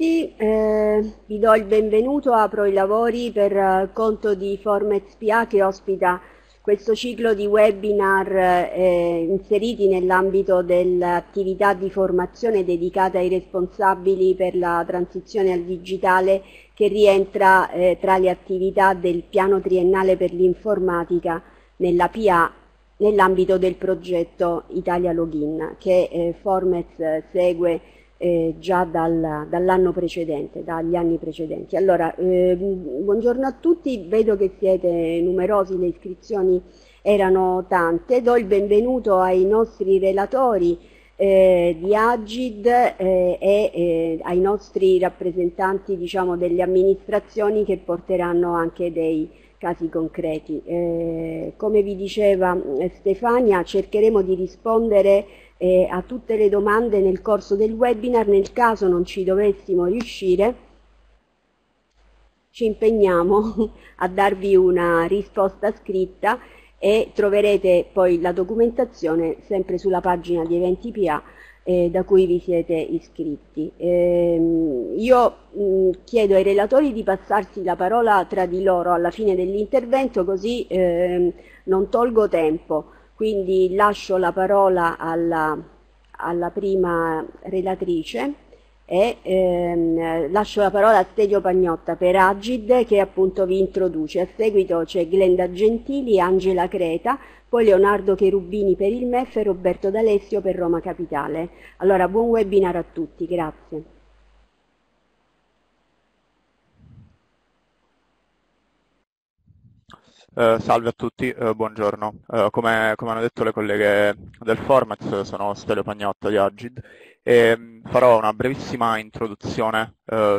tutti, vi do il benvenuto, apro i lavori per conto di Formet SpA che ospita questo ciclo di webinar inseriti nell'ambito dell'attività di formazione dedicata ai responsabili per la transizione al digitale che rientra tra le attività del piano triennale per l'informatica nella PA nell'ambito del progetto Italia Login che Formet segue già dall'anno precedente, dagli anni precedenti. Allora, buongiorno a tutti, vedo che siete numerosi, le iscrizioni erano tante. Do il benvenuto ai nostri relatori di Agid e ai nostri rappresentanti, diciamo, delle amministrazioni che porteranno anche dei casi concreti. Come vi diceva Stefania, cercheremo di rispondere a tutte le domande nel corso del webinar. Nel caso non ci dovessimo riuscire, ci impegniamo a darvi una risposta scritta e troverete poi la documentazione sempre sulla pagina di Eventi PA da cui vi siete iscritti. Io chiedo ai relatori di passarsi la parola tra di loro alla fine dell'intervento, così non tolgo tempo. Quindi lascio la parola alla prima relatrice e lascio la parola a Stelio Pagnotta per Agid che appunto vi introduce. A seguito c'è Glenda Gentili, Angela Creta, poi Leonardo Cherubini per il MEF e Roberto D'Alessio per Roma Capitale. Allora, buon webinar a tutti, grazie. Salve a tutti, buongiorno. Come hanno detto le colleghe del Format, sono Stelio Pagnotta di Agid e farò una brevissima introduzione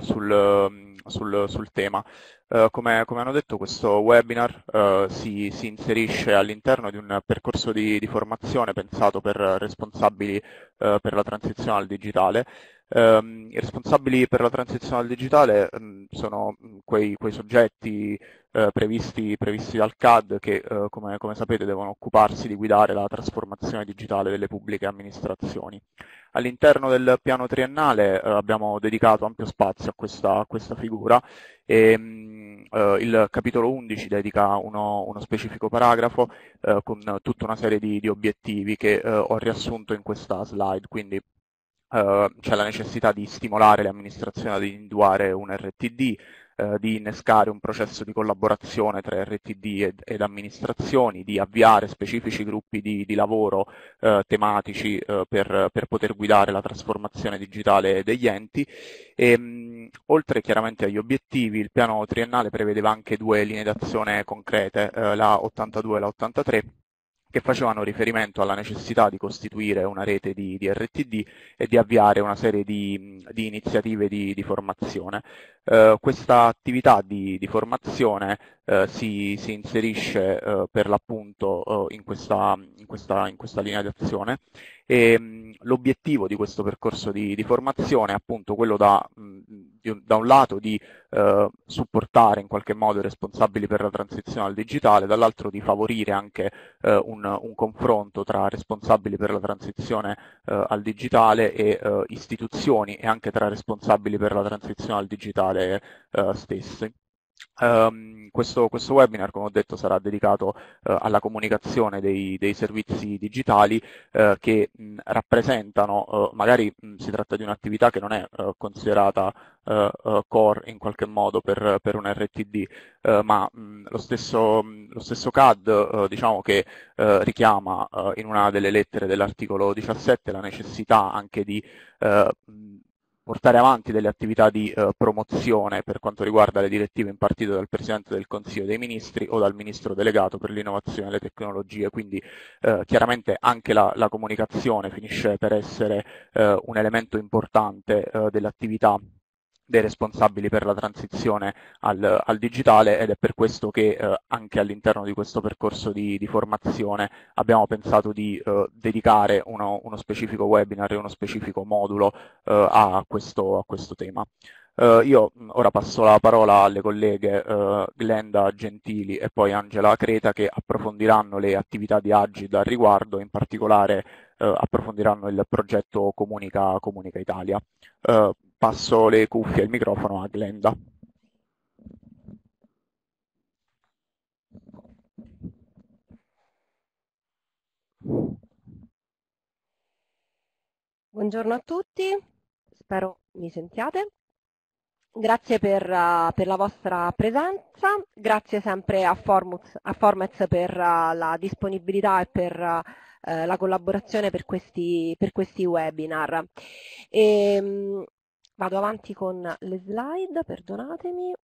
sul tema. Come hanno detto, questo webinar si inserisce all'interno di un percorso di formazione pensato per responsabili per la transizione al digitale. I responsabili per la transizione al digitale sono quei soggetti previsti dal CAD che, come sapete, devono occuparsi di guidare la trasformazione digitale delle pubbliche amministrazioni. All'interno del piano triennale abbiamo dedicato ampio spazio a questa figura e il capitolo 11 dedica uno specifico paragrafo con tutta una serie di obiettivi che ho riassunto in questa slide, quindi c'è la necessità di stimolare le amministrazioni ad individuare un RTD, di innescare un processo di collaborazione tra RTD ed amministrazioni, di avviare specifici gruppi di lavoro tematici per poter guidare la trasformazione digitale degli enti e oltre chiaramente agli obiettivi il piano triennale prevedeva anche due linee d'azione concrete, la 82 e la 83, che facevano riferimento alla necessità di costituire una rete di RTD e di avviare una serie di iniziative di formazione. Questa attività di formazione si inserisce per l'appunto in questa linea di azione e l'obiettivo di questo percorso di formazione è appunto quello da un lato di supportare in qualche modo i responsabili per la transizione al digitale, dall'altro di favorire anche un confronto tra responsabili per la transizione al digitale e istituzioni e anche tra responsabili per la transizione al digitale stessi. Questo webinar, come ho detto, sarà dedicato alla comunicazione dei servizi digitali che rappresentano, magari si tratta di un'attività che non è considerata core in qualche modo per un RTD, ma lo stesso CAD diciamo che richiama in una delle lettere dell'articolo 17 la necessità anche di portare avanti delle attività di promozione per quanto riguarda le direttive impartite dal Presidente del Consiglio dei Ministri o dal Ministro delegato per l'innovazione e le tecnologie, quindi chiaramente anche la comunicazione finisce per essere un elemento importante dell'attività dei responsabili per la transizione al digitale ed è per questo che anche all'interno di questo percorso di formazione abbiamo pensato di dedicare uno specifico webinar e uno specifico modulo a questo tema. Io ora passo la parola alle colleghe Glenda Gentili e poi Angela Creta che approfondiranno le attività di Agid al riguardo, in particolare approfondiranno il progetto Comunica Italia. passo le cuffie e il microfono a Glenda. Buongiorno a tutti, spero mi sentiate. Grazie per la vostra presenza, grazie sempre a Formez per la disponibilità e per la collaborazione per questi webinar. Vado avanti con le slide, perdonatemi.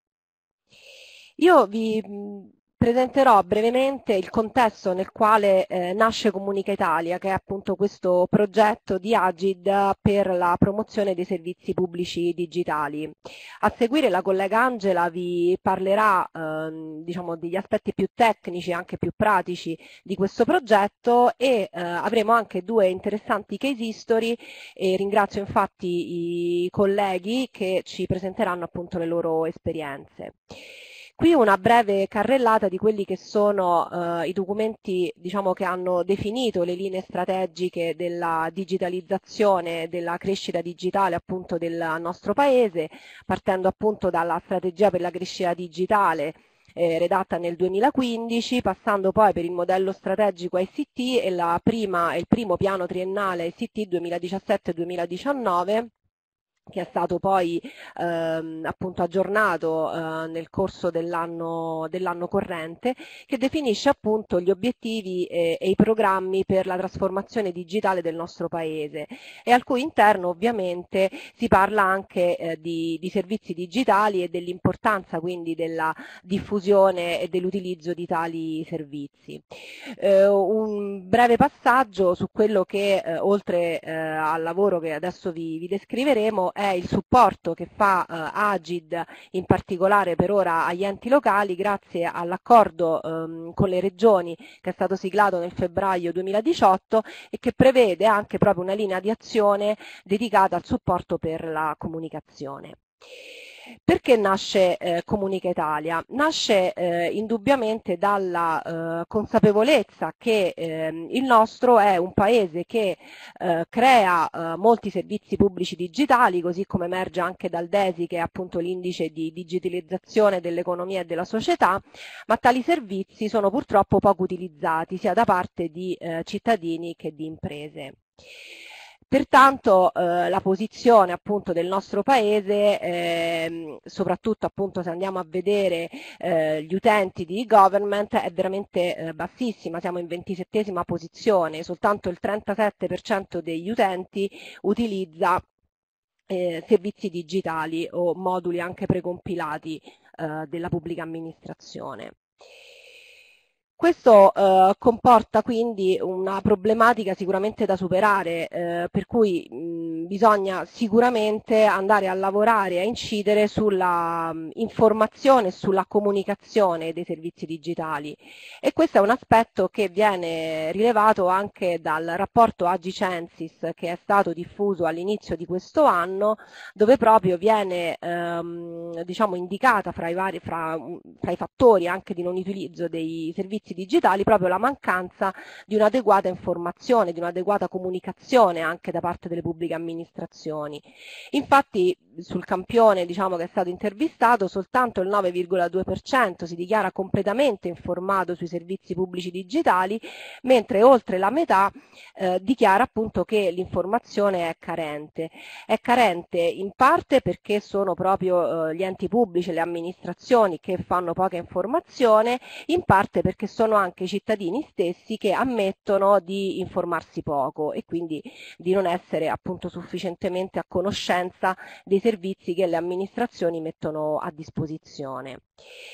Io vi presenterò brevemente il contesto nel quale nasce Comunica Italia, che è appunto questo progetto di Agid per la promozione dei servizi pubblici digitali. A seguire la collega Angela vi parlerà diciamo, degli aspetti più tecnici, anche più pratici di questo progetto e avremo anche due interessanti case history e ringrazio infatti i colleghi che ci presenteranno appunto le loro esperienze. Qui una breve carrellata di quelli che sono i documenti, diciamo, che hanno definito le linee strategiche della digitalizzazione, della crescita digitale appunto del nostro Paese, partendo appunto dalla strategia per la crescita digitale redatta nel 2015, passando poi per il modello strategico ICT e il primo piano triennale ICT 2017-2019, che è stato poi appunto aggiornato nel corso dell'anno corrente, che definisce appunto gli obiettivi e i programmi per la trasformazione digitale del nostro Paese e al cui interno ovviamente si parla anche di servizi digitali e dell'importanza quindi della diffusione e dell'utilizzo di tali servizi. Un breve passaggio su quello che oltre al lavoro che adesso vi descriveremo è il supporto che fa Agid in particolare per ora agli enti locali grazie all'accordo con le regioni che è stato siglato nel febbraio 2018 e che prevede anche proprio una linea di azione dedicata al supporto per la comunicazione. Perché nasce Comunica Italia? Nasce indubbiamente dalla consapevolezza che il nostro è un paese che crea molti servizi pubblici digitali, così come emerge anche dal DESI, che è appunto l'indice di digitalizzazione dell'economia e della società, ma tali servizi sono purtroppo poco utilizzati sia da parte di cittadini che di imprese. Pertanto la posizione appunto del nostro paese, soprattutto appunto se andiamo a vedere gli utenti di e-government, è veramente bassissima, siamo in 27ª posizione, soltanto il 37% degli utenti utilizza servizi digitali o moduli anche precompilati della pubblica amministrazione. Questo comporta quindi una problematica sicuramente da superare, per cui bisogna sicuramente andare a lavorare e a incidere sulla informazione e sulla comunicazione dei servizi digitali e questo è un aspetto che viene rilevato anche dal rapporto Agicensis che è stato diffuso all'inizio di questo anno, dove proprio viene diciamo indicata fra i fattori anche di non utilizzo dei servizi digitali proprio la mancanza di un'adeguata informazione, di un'adeguata comunicazione anche da parte delle pubbliche amministrazioni. Infatti sul campione diciamo, che è stato intervistato soltanto il 9,2% si dichiara completamente informato sui servizi pubblici digitali, mentre oltre la metà dichiara appunto che l'informazione è carente. È carente in parte perché sono proprio gli enti pubblici, le amministrazioni che fanno poca informazione, in parte perché sono anche i cittadini stessi che ammettono di informarsi poco e quindi di non essere appunto sufficientemente a conoscenza dei servizi che le amministrazioni mettono a disposizione.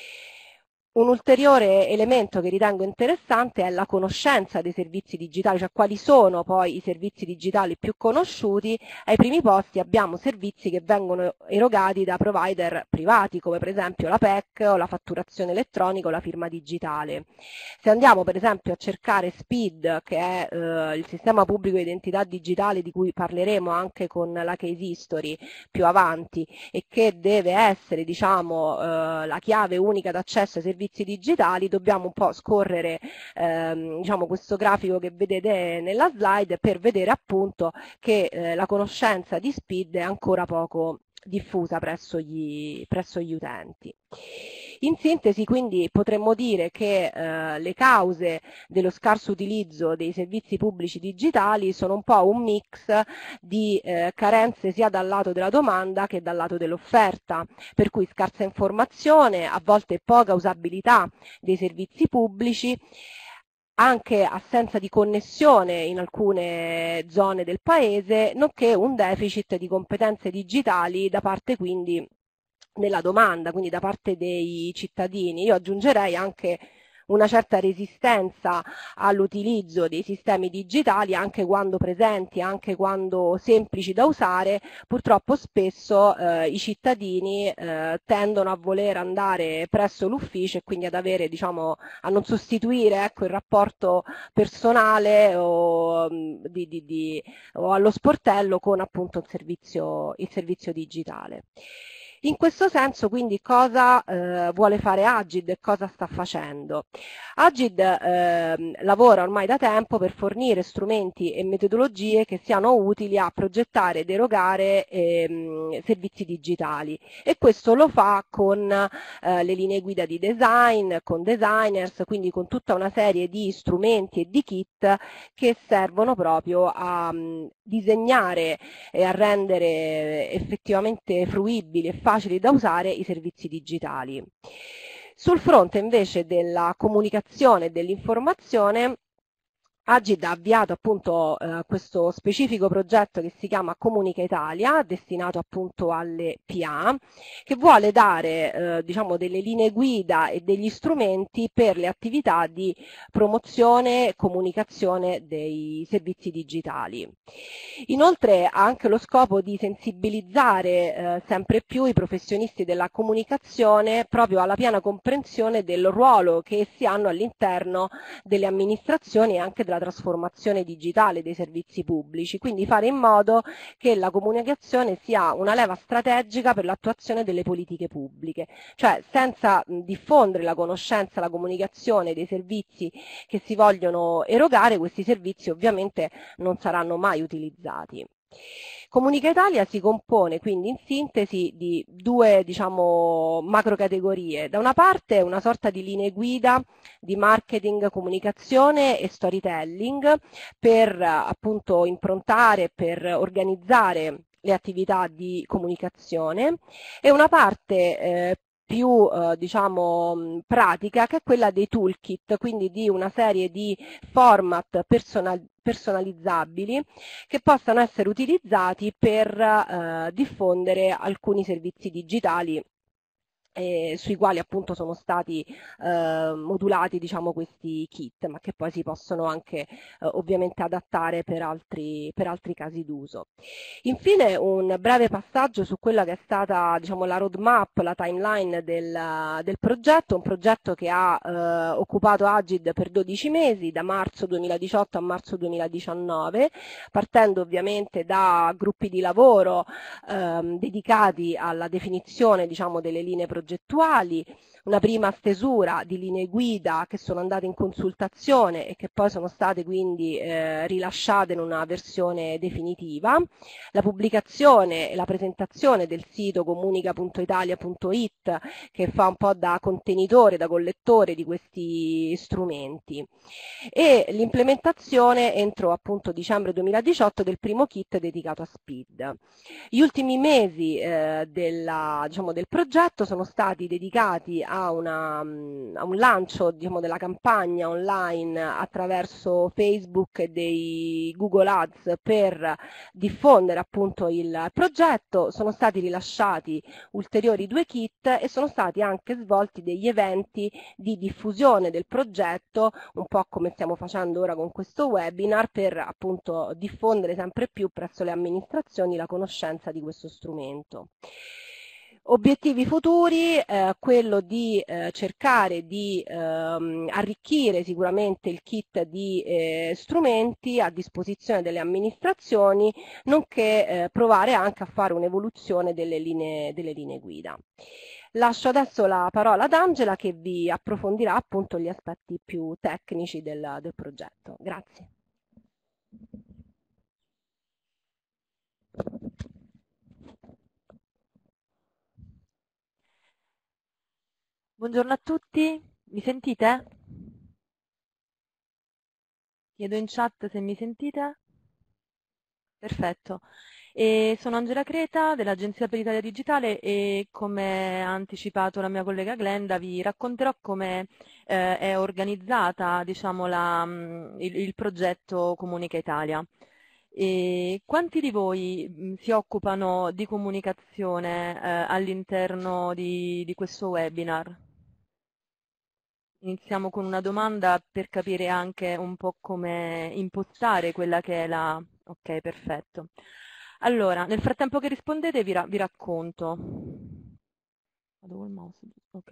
Un ulteriore elemento che ritengo interessante è la conoscenza dei servizi digitali, cioè quali sono poi i servizi digitali più conosciuti. Ai primi posti abbiamo servizi che vengono erogati da provider privati, come per esempio la PEC o la fatturazione elettronica o la firma digitale. Se andiamo per esempio a cercare SPID, che è il sistema pubblico di identità digitale di cui parleremo anche con la case history più avanti e che deve essere diciamo, la chiave unica d'accesso ai servizi digitali, dobbiamo un po' scorrere diciamo, questo grafico che vedete nella slide per vedere appunto che la conoscenza di SPID è ancora poco diffusa presso gli utenti. In sintesi, quindi, potremmo dire che le cause dello scarso utilizzo dei servizi pubblici digitali sono un po' un mix di carenze sia dal lato della domanda che dal lato dell'offerta, per cui scarsa informazione, a volte poca usabilità dei servizi pubblici, anche assenza di connessione in alcune zone del paese, nonché un deficit di competenze digitali da parte quindi della domanda, quindi da parte dei cittadini. Io aggiungerei anche una certa resistenza all'utilizzo dei sistemi digitali anche quando presenti, anche quando semplici da usare. Purtroppo spesso i cittadini tendono a voler andare presso l'ufficio e quindi ad avere, diciamo, a non sostituire, ecco, il rapporto personale o, o allo sportello con appunto il servizio digitale. In questo senso, quindi, cosa vuole fare Agid e cosa sta facendo? Agid lavora ormai da tempo per fornire strumenti e metodologie che siano utili a progettare ed erogare servizi digitali, e questo lo fa con le linee guida di design, con designers, quindi con tutta una serie di strumenti e di kit che servono proprio a disegnare e a rendere effettivamente fruibili e facili da usare i servizi digitali. Sul fronte invece della comunicazione e dell'informazione, Agid ha avviato appunto questo specifico progetto che si chiama Comunica Italia, destinato appunto alle PA, che vuole dare diciamo delle linee guida e degli strumenti per le attività di promozione e comunicazione dei servizi digitali. Inoltre ha anche lo scopo di sensibilizzare sempre più i professionisti della comunicazione proprio alla piena comprensione del ruolo che essi hanno all'interno delle amministrazioni e anche della trasformazione digitale dei servizi pubblici, quindi fare in modo che la comunicazione sia una leva strategica per l'attuazione delle politiche pubbliche, cioè senza diffondere la conoscenza, la comunicazione dei servizi che si vogliono erogare, questi servizi ovviamente non saranno mai utilizzati. Comunica Italia si compone quindi in sintesi di due, diciamo, macro categorie. Da una parte una sorta di linee guida di marketing, comunicazione e storytelling per appunto improntare, per organizzare le attività di comunicazione, e una parte più diciamo pratica, che è quella dei toolkit, quindi di una serie di format personalizzabili che possano essere utilizzati per diffondere alcuni servizi digitali sui quali appunto sono stati modulati, diciamo, questi kit, ma che poi si possono anche ovviamente adattare per altri casi d'uso. Infine un breve passaggio su quella che è stata, diciamo, la roadmap, la timeline del progetto, un progetto che ha occupato Agid per 12 mesi, da marzo 2018 a marzo 2019, partendo ovviamente da gruppi di lavoro dedicati alla definizione, diciamo, delle linee progettuali, una prima stesura di linee guida che sono andate in consultazione e che poi sono state quindi rilasciate in una versione definitiva, la pubblicazione e la presentazione del sito comunica.italia.it, che fa un po' da contenitore, da collettore di questi strumenti, e l'implementazione entro appunto dicembre 2018 del primo kit dedicato a SPID. Gli ultimi mesi diciamo, del progetto sono stati dedicati a un lancio, diciamo, della campagna online attraverso Facebook e dei Google Ads per diffondere appunto il progetto. Sono stati rilasciati ulteriori 2 kit e sono stati anche svolti degli eventi di diffusione del progetto, un po' come stiamo facendo ora con questo webinar, per appunto diffondere sempre più presso le amministrazioni la conoscenza di questo strumento. Obiettivi futuri, quello di cercare di arricchire sicuramente il kit di strumenti a disposizione delle amministrazioni, nonché provare anche a fare un'evoluzione delle linee guida. Lascio adesso la parola ad Angela, che vi approfondirà appunto gli aspetti più tecnici del progetto. Grazie. Buongiorno a tutti, mi sentite? Chiedo in chat se mi sentite. Perfetto. Sono Angela Creta dell'Agenzia per l'Italia Digitale e come ha anticipato la mia collega Glenda vi racconterò come è organizzata, diciamo, il progetto Comunica Italia. E quanti di voi si occupano di comunicazione all'interno di questo webinar? Iniziamo con una domanda per capire anche un po' come impostare quella che è la... Ok, perfetto. Allora, nel frattempo che rispondete vi racconto. Vado col mouse, ok.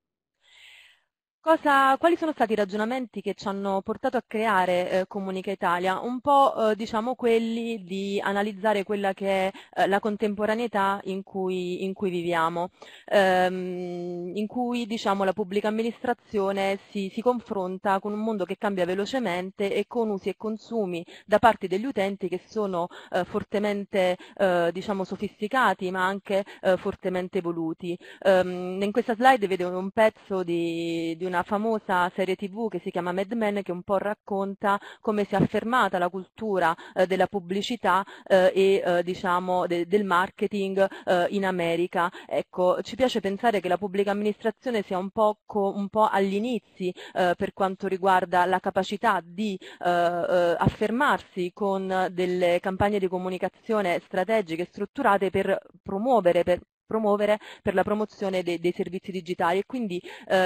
Quali sono stati i ragionamenti che ci hanno portato a creare Comunica Italia? Un po' diciamo quelli di analizzare quella che è la contemporaneità in cui viviamo, in cui diciamo, la pubblica amministrazione si confronta con un mondo che cambia velocemente e con usi e consumi da parte degli utenti che sono fortemente diciamo, sofisticati ma anche fortemente evoluti. In questa slide vedo un pezzo di una famosa serie TV che si chiama Mad Men, che un po' racconta come si è affermata la cultura della pubblicità e diciamo del marketing in America. Ecco, ci piace pensare che la pubblica amministrazione sia un po' agli inizi per quanto riguarda la capacità di affermarsi con delle campagne di comunicazione strategiche strutturate per promuovere per la promozione dei servizi digitali e quindi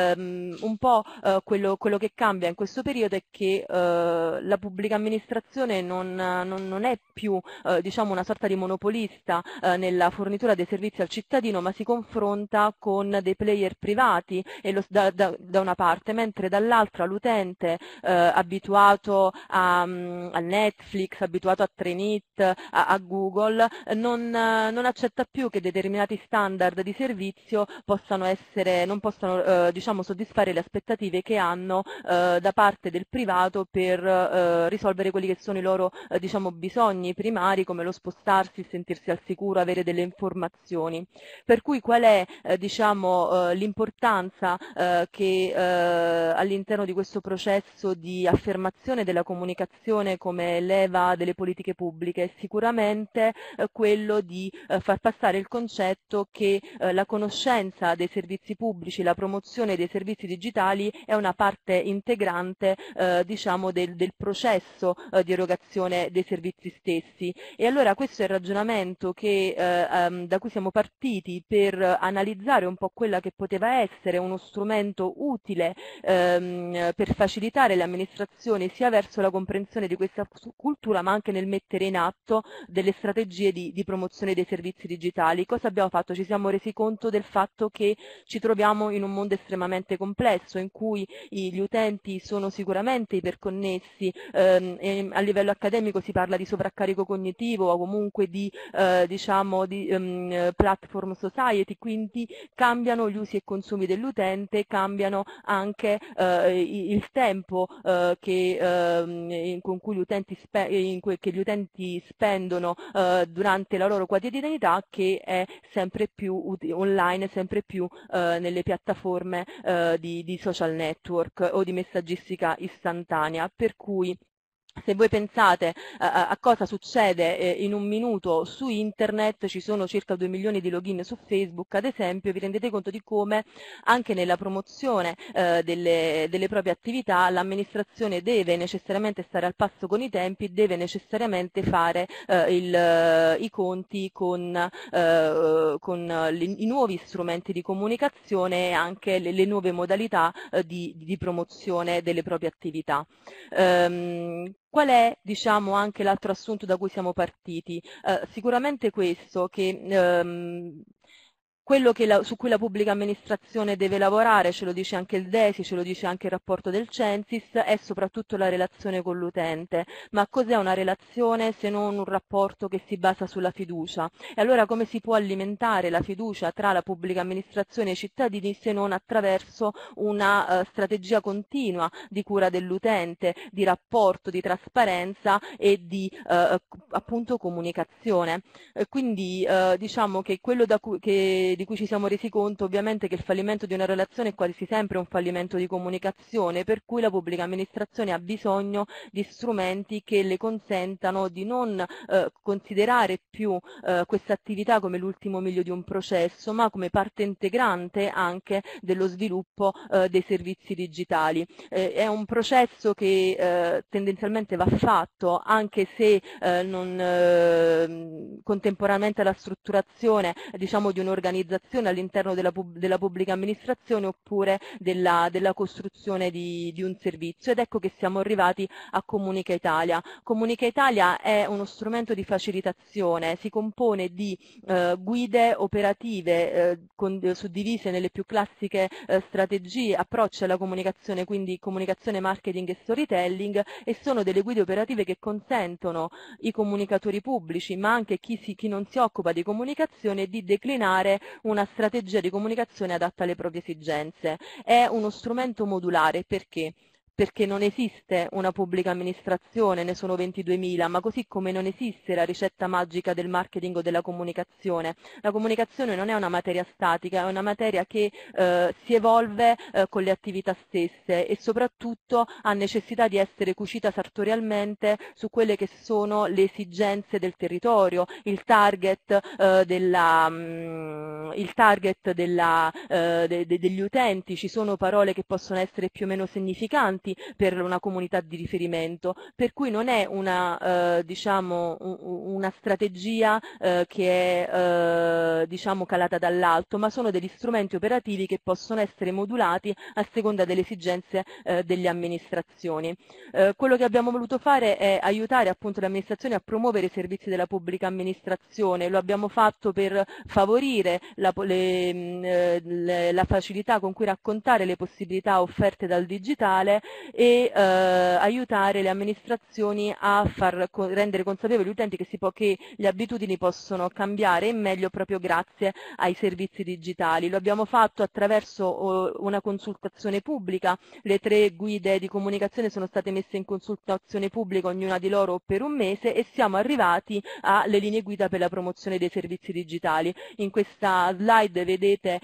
un po' quello che cambia in questo periodo è che la pubblica amministrazione non è più diciamo una sorta di monopolista nella fornitura dei servizi al cittadino, ma si confronta con dei player privati e da una parte, mentre dall'altra l'utente abituato a Netflix, abituato a Trenit, a Google, non accetta più che determinati standard di servizio non possano diciamo, soddisfare le aspettative che hanno da parte del privato per risolvere quelli che sono i loro diciamo, bisogni primari, come lo spostarsi, sentirsi al sicuro, avere delle informazioni. Per cui qual è diciamo, l'importanza che all'interno di questo processo di affermazione della comunicazione come leva delle politiche pubbliche? Sicuramente quello di far passare il concetto che la conoscenza dei servizi pubblici, la promozione dei servizi digitali è una parte integrante diciamo del processo di erogazione dei servizi stessi. E allora questo è il ragionamento da cui siamo partiti per analizzare un po' quella che poteva essere uno strumento utile per facilitare le amministrazioni sia verso la comprensione di questa cultura ma anche nel mettere in atto delle strategie di promozione dei servizi digitali. Cosa abbiamo fatto? Ci siamo resi conto del fatto che ci troviamo in un mondo estremamente complesso in cui gli utenti sono sicuramente iperconnessi, e a livello accademico si parla di sovraccarico cognitivo o comunque diciamo, di platform society, quindi cambiano gli usi e consumi dell'utente, cambiano anche il tempo con cui che gli utenti spendono durante la loro quotidianità, che è sempre più online, sempre più nelle piattaforme di social network o di messaggistica istantanea. Per cui se voi pensate a cosa succede in un minuto su internet, ci sono circa 2 milioni di login su Facebook, ad esempio, vi rendete conto di come anche nella promozione delle proprie attività l'amministrazione deve necessariamente stare al passo con i tempi, deve necessariamente fare i conti con i nuovi strumenti di comunicazione e anche le nuove modalità di promozione delle proprie attività. Qual è, diciamo, anche l'altro assunto da cui siamo partiti? Sicuramente questo, che quello su cui la pubblica amministrazione deve lavorare, ce lo dice anche il DESI, ce lo dice anche il rapporto del Censis, è soprattutto la relazione con l'utente. Ma cos'è una relazione se non un rapporto che si basa sulla fiducia? E allora come si può alimentare la fiducia tra la pubblica amministrazione e i cittadini se non attraverso una strategia continua di cura dell'utente, di rapporto, di trasparenza e di appunto comunicazione? Quindi diciamo che quello di cui ci siamo resi conto ovviamente che il fallimento di una relazione è quasi sempre un fallimento di comunicazione, per cui la pubblica amministrazione ha bisogno di strumenti che le consentano di non considerare più questa attività come l'ultimo miglio di un processo, ma come parte integrante anche dello sviluppo dei servizi digitali. È un processo che tendenzialmente va fatto, anche se non contemporaneamente alla strutturazione diciamo di un'organizzazione all'interno della pubblica amministrazione oppure della costruzione di un servizio, ed ecco che siamo arrivati a Comunica Italia. Comunica Italia è uno strumento di facilitazione, si compone di guide operative suddivise nelle più classiche strategie, approcci alla comunicazione, quindi comunicazione, marketing e storytelling, e sono delle guide operative che consentono i comunicatori pubblici, ma anche chi non si occupa di comunicazione, di declinare una strategia di comunicazione adatta alle proprie esigenze. È uno strumento modulare perché? Perché non esiste una pubblica amministrazione, ne sono 22.000, ma così come non esiste la ricetta magica del marketing o della comunicazione. La comunicazione non è una materia statica, è una materia che si evolve con le attività stesse e soprattutto ha necessità di essere cucita sartorialmente su quelle che sono le esigenze del territorio, il target degli utenti. Ci sono parole che possono essere più o meno significanti per una comunità di riferimento, per cui non è una strategia che è calata dall'alto, ma sono degli strumenti operativi che possono essere modulati a seconda delle esigenze delle amministrazioni. Quello che abbiamo voluto fare è aiutare appunto le amministrazioni a promuovere i servizi della pubblica amministrazione. Lo abbiamo fatto per favorire la facilità con cui raccontare le possibilità offerte dal digitale e aiutare le amministrazioni a rendere consapevoli gli utenti che le abitudini possono cambiare in meglio proprio grazie ai servizi digitali. Lo abbiamo fatto attraverso una consultazione pubblica. Le 3 guide di comunicazione sono state messe in consultazione pubblica, ognuna di loro per un mese, e siamo arrivati alle linee guida per la promozione dei servizi digitali. In questa slide vedete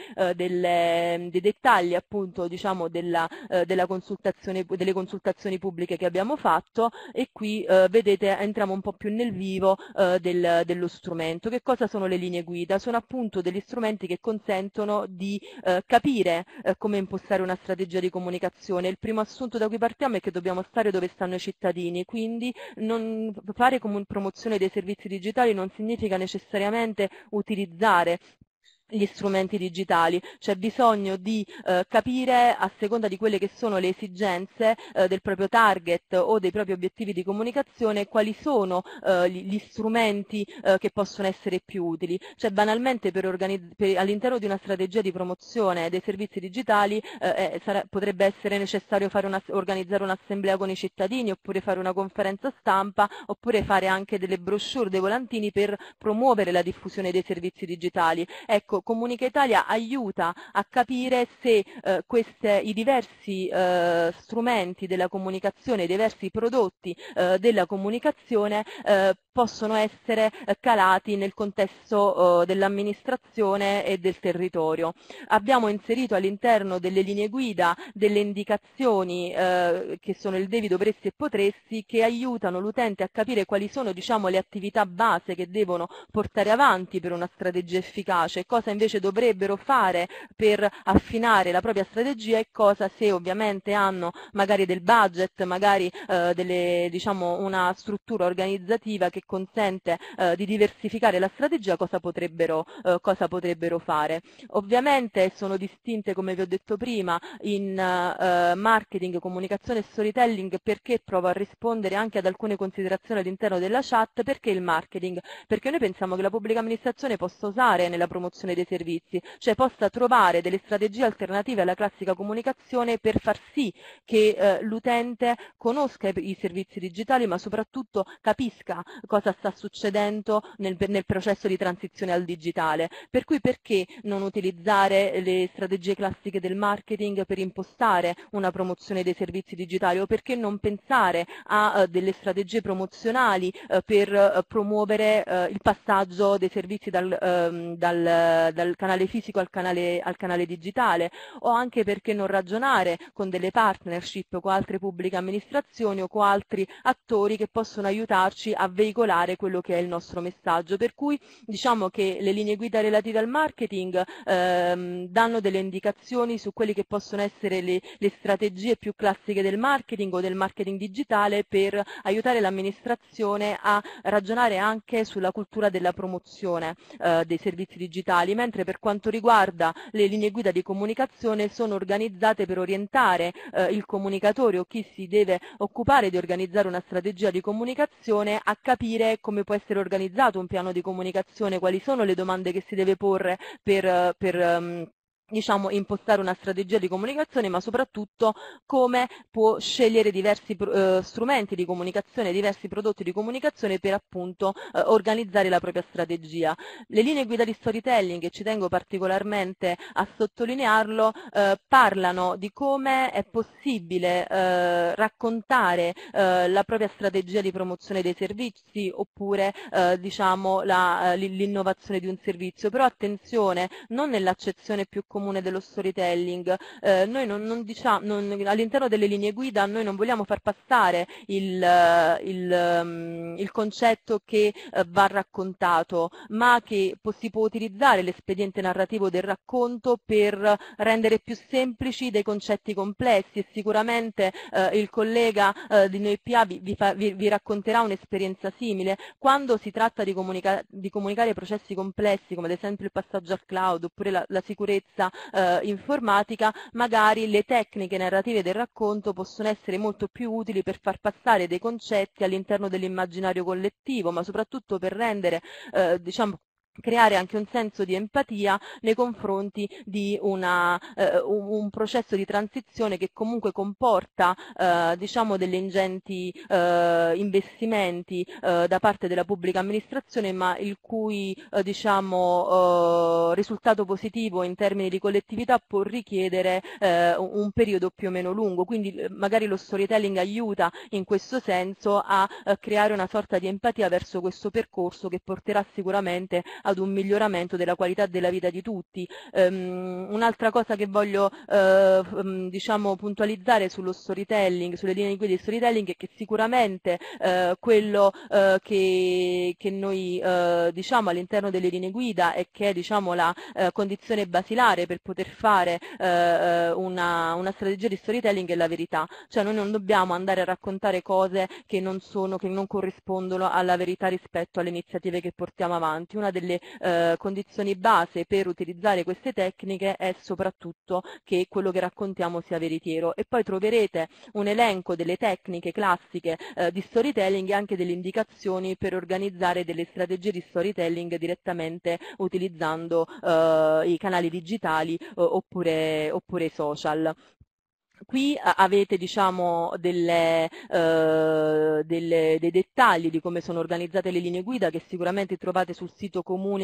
dei dettagli appunto delle consultazioni pubbliche che abbiamo fatto, e qui vedete entriamo un po' più nel vivo dello strumento. Che cosa sono le linee guida? Sono appunto degli strumenti che consentono di capire come impostare una strategia di comunicazione. Il primo assunto da cui partiamo è che dobbiamo stare dove stanno i cittadini, quindi non fare promozione dei servizi digitali non significa necessariamente utilizzare gli strumenti digitali. C'è bisogno di capire, a seconda di quelle che sono le esigenze del proprio target o dei propri obiettivi di comunicazione, quali sono gli strumenti che possono essere più utili. Cioè banalmente all'interno di una strategia di promozione dei servizi digitali potrebbe essere necessario organizzare un'assemblea con i cittadini, oppure fare una conferenza stampa, oppure fare anche delle brochure, dei volantini per promuovere la diffusione dei servizi digitali. Ecco, Comunica Italia aiuta a capire se i diversi strumenti della comunicazione, i diversi prodotti della comunicazione possono essere calati nel contesto dell'amministrazione e del territorio. Abbiamo inserito all'interno delle linee guida delle indicazioni che sono il devi, dovresti e potresti, che aiutano l'utente a capire quali sono le attività base che devono portare avanti per una strategia efficace, e cosa invece dovrebbero fare per affinare la propria strategia, e cosa, se ovviamente hanno magari del budget, magari una struttura organizzativa che consente di diversificare la strategia, cosa potrebbero fare. Ovviamente sono distinte, come vi ho detto prima, in marketing, comunicazione e storytelling. Perché provo a rispondere anche ad alcune considerazioni all'interno della chat? Perché il marketing? Perché noi pensiamo che la pubblica amministrazione possa usare nella promozione dei servizi, cioè possa trovare delle strategie alternative alla classica comunicazione per far sì che l'utente conosca i servizi digitali, ma soprattutto capisca cosa sta succedendo nel processo di transizione al digitale. Per cui perché non utilizzare le strategie classiche del marketing per impostare una promozione dei servizi digitali, o perché non pensare a delle strategie promozionali per promuovere il passaggio dei servizi dal dal canale fisico al canale digitale, o anche perché non ragionare con delle partnership con altre pubbliche amministrazioni o con altri attori che possono aiutarci a veicolare quello che è il nostro messaggio. Per cui diciamo che le linee guida relative al marketing danno delle indicazioni su quelle che possono essere le strategie più classiche del marketing o del marketing digitale, per aiutare l'amministrazione a ragionare anche sulla cultura della promozione dei servizi digitali, mentre per quanto riguarda le linee guida di comunicazione sono organizzate per orientare il comunicatore o chi si deve occupare di organizzare una strategia di comunicazione a capire come può essere organizzato un piano di comunicazione, quali sono le domande che si deve porre per diciamo, impostare una strategia di comunicazione, ma soprattutto come può scegliere diversi strumenti di comunicazione, diversi prodotti di comunicazione per appunto organizzare la propria strategia. Le linee guida di storytelling, e ci tengo particolarmente a sottolinearlo, parlano di come è possibile raccontare la propria strategia di promozione dei servizi, oppure diciamo l'innovazione di un servizio, però attenzione, non nell'accezione più comune dello storytelling. Noi all'interno delle linee guida noi non vogliamo far passare il concetto che va raccontato, ma che si può utilizzare l'espediente narrativo del racconto per rendere più semplici dei concetti complessi, e sicuramente il collega di NoIPA vi racconterà un'esperienza simile. Quando si tratta di comunicare processi complessi, come ad esempio il passaggio al cloud oppure la sicurezza informatica, magari le tecniche narrative del racconto possono essere molto più utili per far passare dei concetti all'interno dell'immaginario collettivo, ma soprattutto per rendere diciamo, creare anche un senso di empatia nei confronti di un processo di transizione che comunque comporta diciamo degli ingenti investimenti da parte della pubblica amministrazione, ma il cui diciamo risultato positivo in termini di collettività può richiedere un periodo più o meno lungo. Quindi magari lo storytelling aiuta in questo senso a creare una sorta di empatia verso questo percorso, che porterà sicuramente ad un miglioramento della qualità della vita di tutti. Un'altra cosa che voglio diciamo puntualizzare sullo storytelling, sulle linee guida di storytelling, è che sicuramente quello che noi diciamo all'interno delle linee guida, e che è diciamo la condizione basilare per poter fare una strategia di storytelling, è la verità. Cioè noi non dobbiamo andare a raccontare cose che non corrispondono alla verità rispetto alle iniziative che portiamo avanti. Una delle condizioni base per utilizzare queste tecniche è soprattutto che quello che raccontiamo sia veritiero, e poi troverete un elenco delle tecniche classiche di storytelling e anche delle indicazioni per organizzare delle strategie di storytelling direttamente utilizzando i canali digitali oppure i social. Qui avete diciamo dei dettagli di come sono organizzate le linee guida, che sicuramente trovate sul sito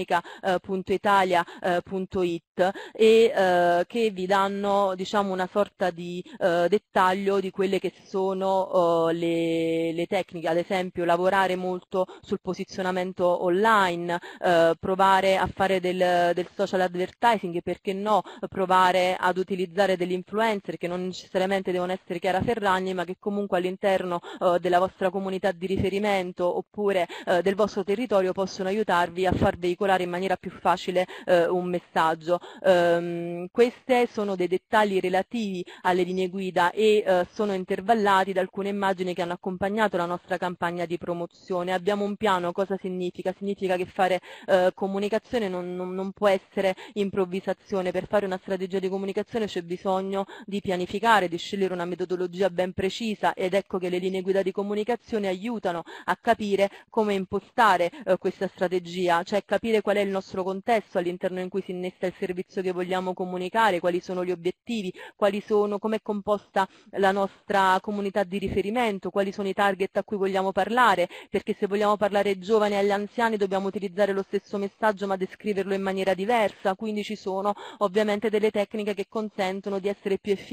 comunica.italia.it e che vi danno diciamo una sorta di dettaglio di quelle che sono le tecniche. Ad esempio lavorare molto sul posizionamento online, provare a fare del social advertising, perché no provare ad utilizzare degli influencer che non necessariamente devono essere Chiara Ferragni, ma che comunque all'interno della vostra comunità di riferimento oppure del vostro territorio possono aiutarvi a far veicolare in maniera più facile un messaggio. Questi sono dei dettagli relativi alle linee guida e sono intervallati da alcune immagini che hanno accompagnato la nostra campagna di promozione. Abbiamo un piano. Cosa significa? Significa che fare comunicazione non può essere improvvisazione. Per fare una strategia di comunicazione c'è bisogno di pianificare, di scegliere una metodologia ben precisa, ed ecco che le linee guida di comunicazione aiutano a capire come impostare questa strategia, cioè capire qual è il nostro contesto all'interno in cui si innesta il servizio che vogliamo comunicare, quali sono gli obiettivi, come è composta la nostra comunità di riferimento, quali sono i target a cui vogliamo parlare, perché se vogliamo parlare ai giovani e agli anziani dobbiamo utilizzare lo stesso messaggio ma descriverlo in maniera diversa. Quindi ci sono ovviamente delle tecniche che consentono di essere più efficaci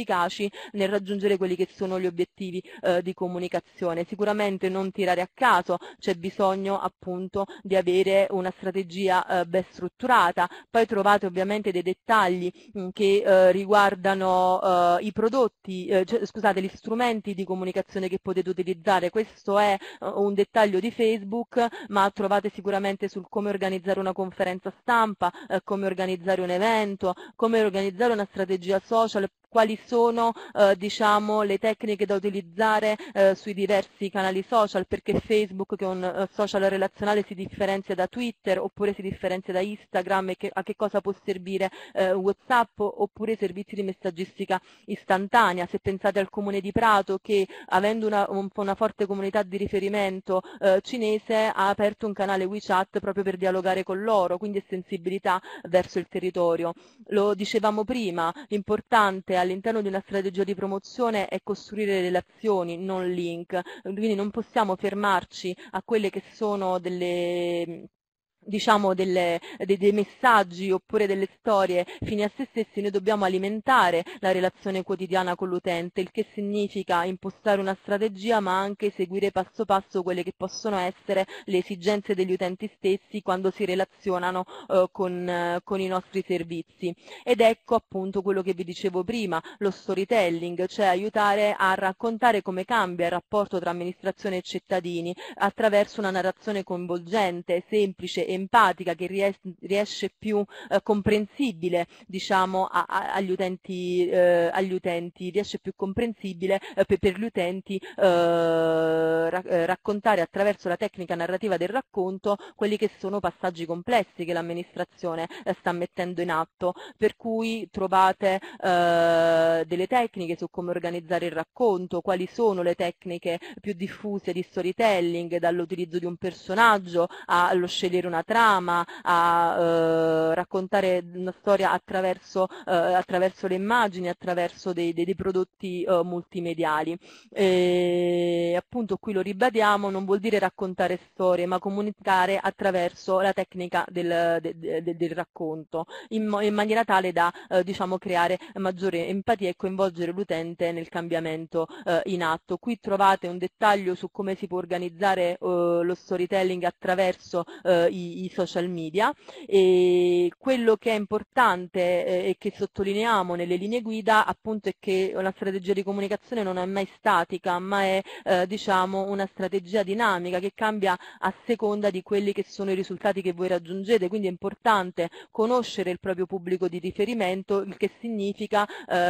veloci nel raggiungere quelli che sono gli obiettivi di comunicazione. Sicuramente non tirare a caso, c'è bisogno appunto di avere una strategia ben strutturata. Poi trovate ovviamente dei dettagli che riguardano i prodotti, scusate, gli strumenti di comunicazione che potete utilizzare. Questo è un dettaglio di Facebook, ma trovate sicuramente sul come organizzare una conferenza stampa, come organizzare un evento, come organizzare una strategia social, quali sono diciamo, le tecniche da utilizzare sui diversi canali social, perché Facebook, che è un social relazionale, si differenzia da Twitter oppure si differenzia da Instagram, e a che cosa può servire WhatsApp oppure i servizi di messaggistica istantanea. Se pensate al Comune di Prato, che avendo una forte comunità di riferimento cinese, ha aperto un canale WeChat proprio per dialogare con loro, quindi sensibilità verso il territorio. Lo dicevamo prima, l'importante all'interno di una strategia di promozione è costruire relazioni, non link, quindi non possiamo fermarci a quelle che sono diciamo dei messaggi oppure delle storie fini a se stessi. Noi dobbiamo alimentare la relazione quotidiana con l'utente, il che significa impostare una strategia ma anche seguire passo passo quelle che possono essere le esigenze degli utenti stessi quando si relazionano con i nostri servizi. Ed ecco appunto quello che vi dicevo prima, lo storytelling, cioè aiutare a raccontare come cambia il rapporto tra amministrazione e cittadini attraverso una narrazione coinvolgente, semplice, empatica, che riesce più comprensibile, diciamo, agli utenti, riesce più comprensibile per gli utenti raccontare attraverso la tecnica narrativa del racconto quelli che sono passaggi complessi che l'amministrazione sta mettendo in atto, per cui trovate delle tecniche su come organizzare il racconto, quali sono le tecniche più diffuse di storytelling, dall'utilizzo di un personaggio allo scegliere una trama, a raccontare una storia attraverso le immagini, attraverso dei prodotti multimediali. Appunto qui lo ribadiamo, non vuol dire raccontare storie, ma comunicare attraverso la tecnica del racconto, in maniera tale da diciamo, creare maggiore empatia e coinvolgere l'utente nel cambiamento in atto. Qui trovate un dettaglio su come si può organizzare lo storytelling attraverso i social media, e quello che è importante e che sottolineiamo nelle linee guida appunto è che una strategia di comunicazione non è mai statica, ma è diciamo una strategia dinamica che cambia a seconda di quelli che sono i risultati che voi raggiungete, quindi è importante conoscere il proprio pubblico di riferimento, il che significa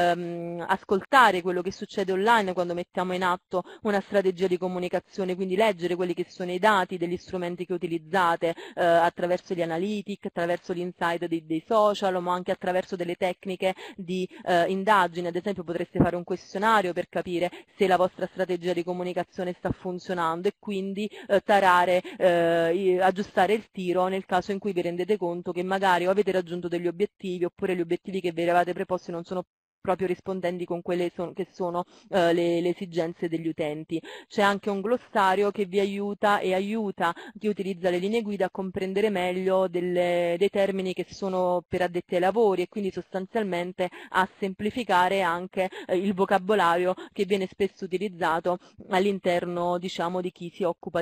ascoltare quello che succede online quando mettiamo in atto una strategia di comunicazione, quindi leggere quelli che sono i dati degli strumenti che utilizzate attraverso gli analytics, attraverso l'insight dei social, ma anche attraverso delle tecniche di indagine. Ad esempio potreste fare un questionario per capire se la vostra strategia di comunicazione sta funzionando e quindi tarare, aggiustare il tiro nel caso in cui vi rendete conto che magari o avete raggiunto degli obiettivi oppure gli obiettivi che vi eravate preposti non sono proprio rispondenti con quelle che sono le esigenze degli utenti. C'è anche un glossario che vi aiuta e aiuta chi utilizza le linee guida a comprendere meglio dei termini che sono per addetti ai lavori, e quindi sostanzialmente a semplificare anche il vocabolario che viene spesso utilizzato all'interno, diciamo, di chi si occupa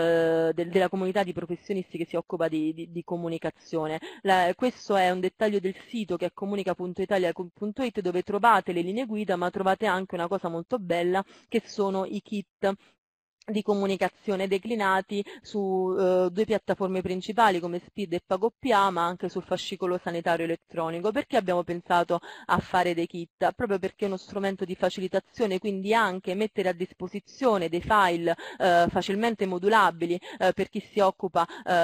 della comunità di professionisti che si occupa di comunicazione. Questo è un dettaglio del sito che è comunica.italia.it, dove trovate le linee guida, ma trovate anche una cosa molto bella che sono i kit di comunicazione declinati su due piattaforme principali come Speed e PagoPA, ma anche sul fascicolo sanitario elettronico. Perché abbiamo pensato a fare dei kit? Proprio perché è uno strumento di facilitazione, quindi anche mettere a disposizione dei file facilmente modulabili per chi si occupa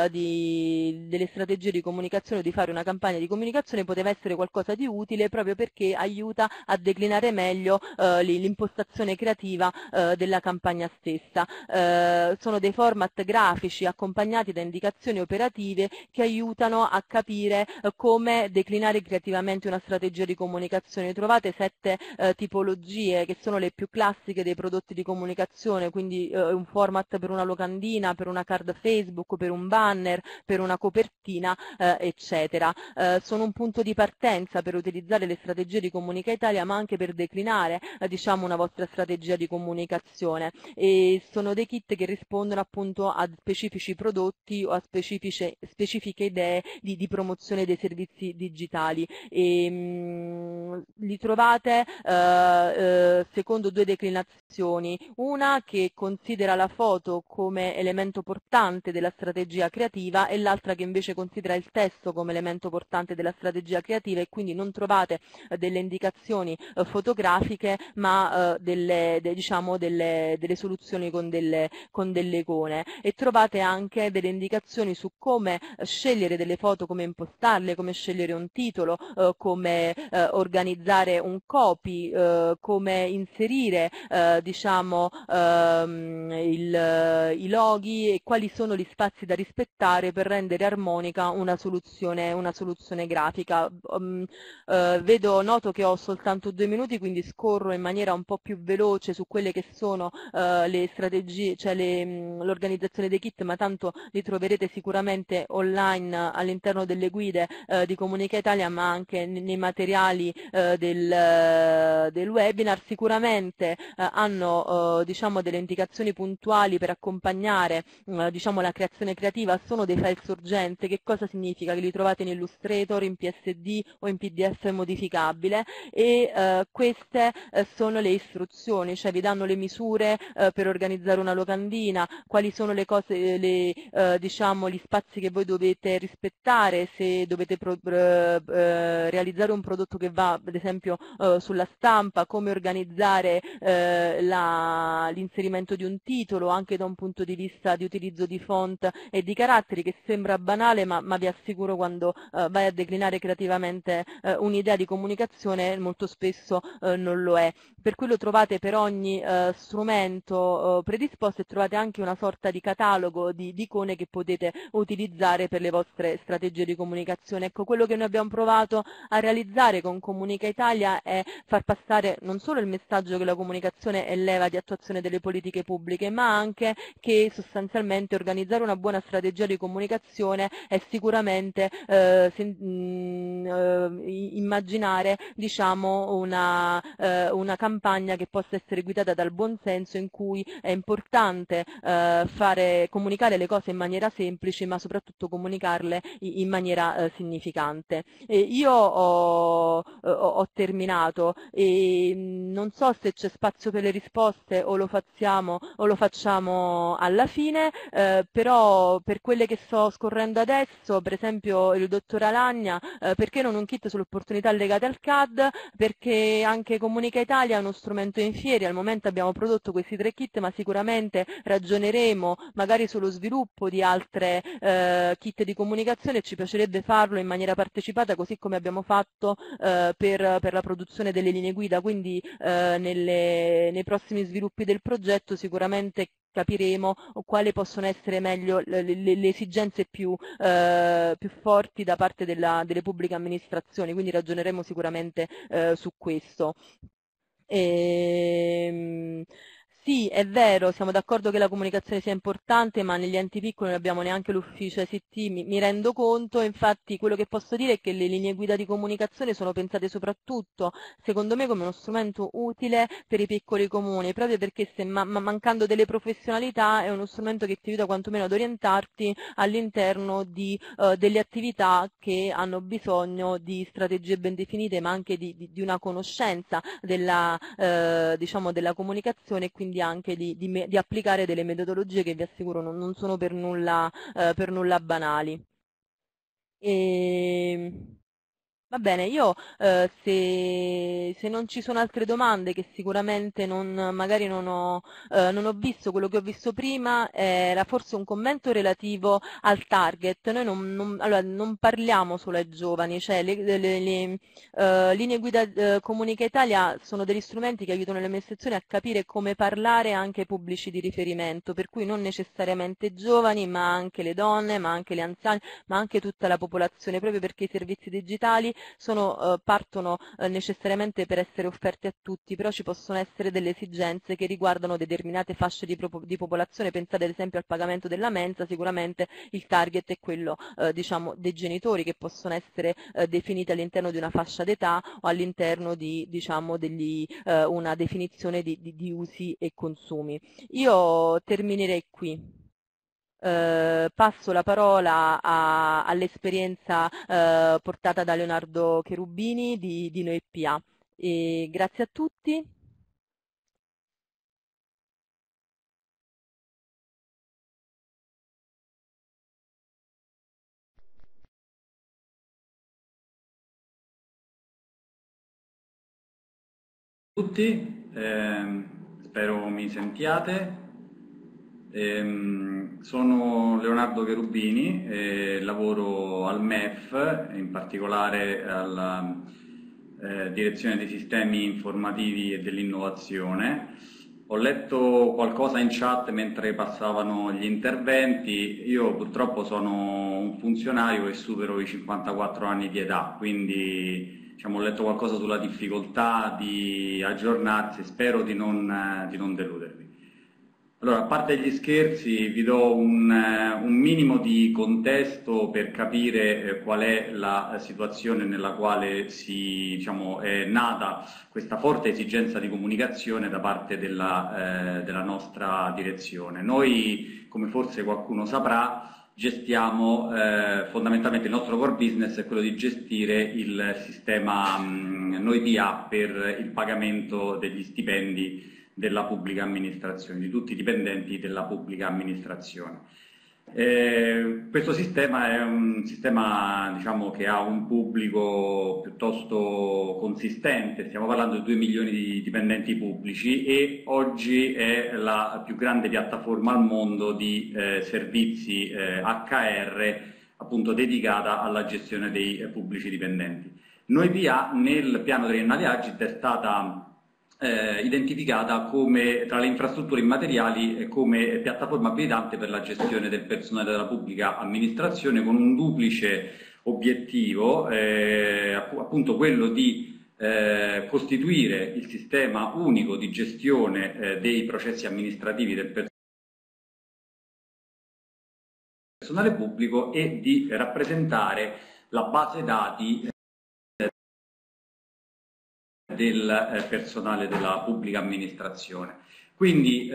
delle strategie di comunicazione, di fare una campagna di comunicazione, poteva essere qualcosa di utile, proprio perché aiuta a declinare meglio l'impostazione creativa della campagna stessa. sono dei format grafici accompagnati da indicazioni operative che aiutano a capire come declinare creativamente una strategia di comunicazione. Trovate 7 tipologie che sono le più classiche dei prodotti di comunicazione, quindi un format per una locandina, per una card Facebook, per un banner, per una copertina, eccetera. Sono un punto di partenza per utilizzare le strategie di Comunica Italia, ma anche per declinare diciamo una vostra strategia di comunicazione, e sono dei kit che rispondono appunto a specifici prodotti o a specifiche idee di promozione dei servizi digitali. Li trovate secondo 2 declinazioni, una che considera la foto come elemento portante della strategia creativa e l'altra che invece considera il testo come elemento portante della strategia creativa, e quindi non trovate delle indicazioni fotografiche, ma diciamo delle soluzioni con delle icone, e trovate anche delle indicazioni su come scegliere delle foto, come impostarle, come scegliere un titolo, come organizzare un copy, come inserire diciamo i loghi e quali sono gli spazi da rispettare per rendere armonica una soluzione grafica. Noto che ho soltanto 2 minuti, quindi scorro in maniera un po' più veloce su quelle che sono le strategie, cioè l'organizzazione dei kit, ma tanto li troverete sicuramente online all'interno delle guide di Comunica Italia, ma anche nei materiali del webinar. Sicuramente hanno diciamo delle indicazioni puntuali per accompagnare diciamo la creazione creativa. Sono dei file sorgente. Che cosa significa? Che li trovate in Illustrator, in PSD o in PDF modificabile, e queste sono le istruzioni, cioè vi danno le misure per organizzare una locandina, quali sono le cose, diciamo gli spazi che voi dovete rispettare se dovete realizzare un prodotto che va ad esempio sulla stampa, come organizzare l'inserimento di un titolo anche da un punto di vista di utilizzo di font e di caratteri, che sembra banale, ma vi assicuro quando vai a declinare creativamente un'idea di comunicazione molto spesso non lo è. Per cui lo trovate per ogni strumento predisposto, e trovate anche una sorta di catalogo di icone che potete utilizzare per le vostre strategie di comunicazione. Ecco, quello che noi abbiamo provato a realizzare con Comunica Italia è far passare non solo il messaggio che la comunicazione è leva di attuazione delle politiche pubbliche, ma anche che sostanzialmente organizzare una buona strategia di comunicazione è sicuramente immaginare diciamo una campagna che possa essere guidata dal buon senso, in cui è importante comunicare le cose in maniera semplice, ma soprattutto comunicarle in maniera significante. Io ho terminato, e non so se c'è spazio per le risposte o lo facciamo alla fine, però per quelle che sto scorrendo adesso, per esempio il dottor Alagna, perché non un kit sulle opportunità legate al CAD? Perché anche Comunica Italia è uno strumento in fieri. Al momento abbiamo prodotto questi 3 kit, ma sicuramente ragioneremo magari sullo sviluppo di altre kit di comunicazione, e ci piacerebbe farlo in maniera partecipata, così come abbiamo fatto per la produzione delle linee guida. Quindi nei prossimi sviluppi del progetto sicuramente capiremo quali possono essere meglio le esigenze più forti da parte delle pubbliche amministrazioni, quindi ragioneremo sicuramente su questo. Sì, è vero, siamo d'accordo che la comunicazione sia importante, ma negli enti piccoli non abbiamo neanche l'ufficio ICT, mi rendo conto. Infatti quello che posso dire è che le linee guida di comunicazione sono pensate soprattutto, secondo me, come uno strumento utile per i piccoli comuni, proprio perché mancando delle professionalità è uno strumento che ti aiuta quantomeno ad orientarti all'interno di delle attività che hanno bisogno di strategie ben definite, ma anche di una conoscenza diciamo della comunicazione, e quindi anche di applicare delle metodologie che vi assicuro non sono per nulla banali. Va bene, io se non ci sono altre domande, che sicuramente magari non ho visto, quello che ho visto prima era forse un commento relativo al target. Noi allora, non parliamo solo ai giovani, cioè le linee guida Comunica Italia sono degli strumenti che aiutano le amministrazioni a capire come parlare anche ai pubblici di riferimento, per cui non necessariamente i giovani, ma anche le donne, ma anche gli anziani, ma anche tutta la popolazione, proprio perché i servizi digitali partono necessariamente per essere offerti a tutti, però ci possono essere delle esigenze che riguardano determinate fasce di popolazione. Pensate ad esempio al pagamento della mensa, sicuramente il target è quello diciamo dei genitori, che possono essere definiti all'interno di una fascia d'età o all'interno di diciamo una definizione di usi e consumi. Io terminerei qui. Passo la parola all'esperienza portata da Leonardo Cherubini di Noi PA. E grazie a tutti. Tutti, spero mi sentiate. Sono Leonardo Cherubini, lavoro al MEF, in particolare alla Direzione dei Sistemi Informativi e dell'Innovazione. Ho letto qualcosa in chat mentre passavano gli interventi. Io purtroppo sono un funzionario e supero i 54 anni di età, quindi diciamo, ho letto qualcosa sulla difficoltà di aggiornarsi, spero di non deludervi. Allora, a parte gli scherzi, vi do un minimo di contesto per capire qual è la situazione nella quale diciamo, è nata questa forte esigenza di comunicazione da parte della nostra direzione. Noi, come forse qualcuno saprà, gestiamo fondamentalmente il nostro core business è quello di gestire il sistema Noi PA per il pagamento degli stipendi della pubblica amministrazione, di tutti i dipendenti della pubblica amministrazione. Questo sistema è un sistema diciamo, che ha un pubblico piuttosto consistente, stiamo parlando di 2 milioni di dipendenti pubblici e oggi è la più grande piattaforma al mondo di servizi HR appunto dedicata alla gestione dei pubblici dipendenti. Noi PA nel piano triennale Agit è stata identificata come tra le infrastrutture immateriali come piattaforma abilitante per la gestione del personale della pubblica amministrazione, con un duplice obiettivo, appunto quello di costituire il sistema unico di gestione dei processi amministrativi del personale pubblico e di rappresentare la base dati del personale della pubblica amministrazione. Quindi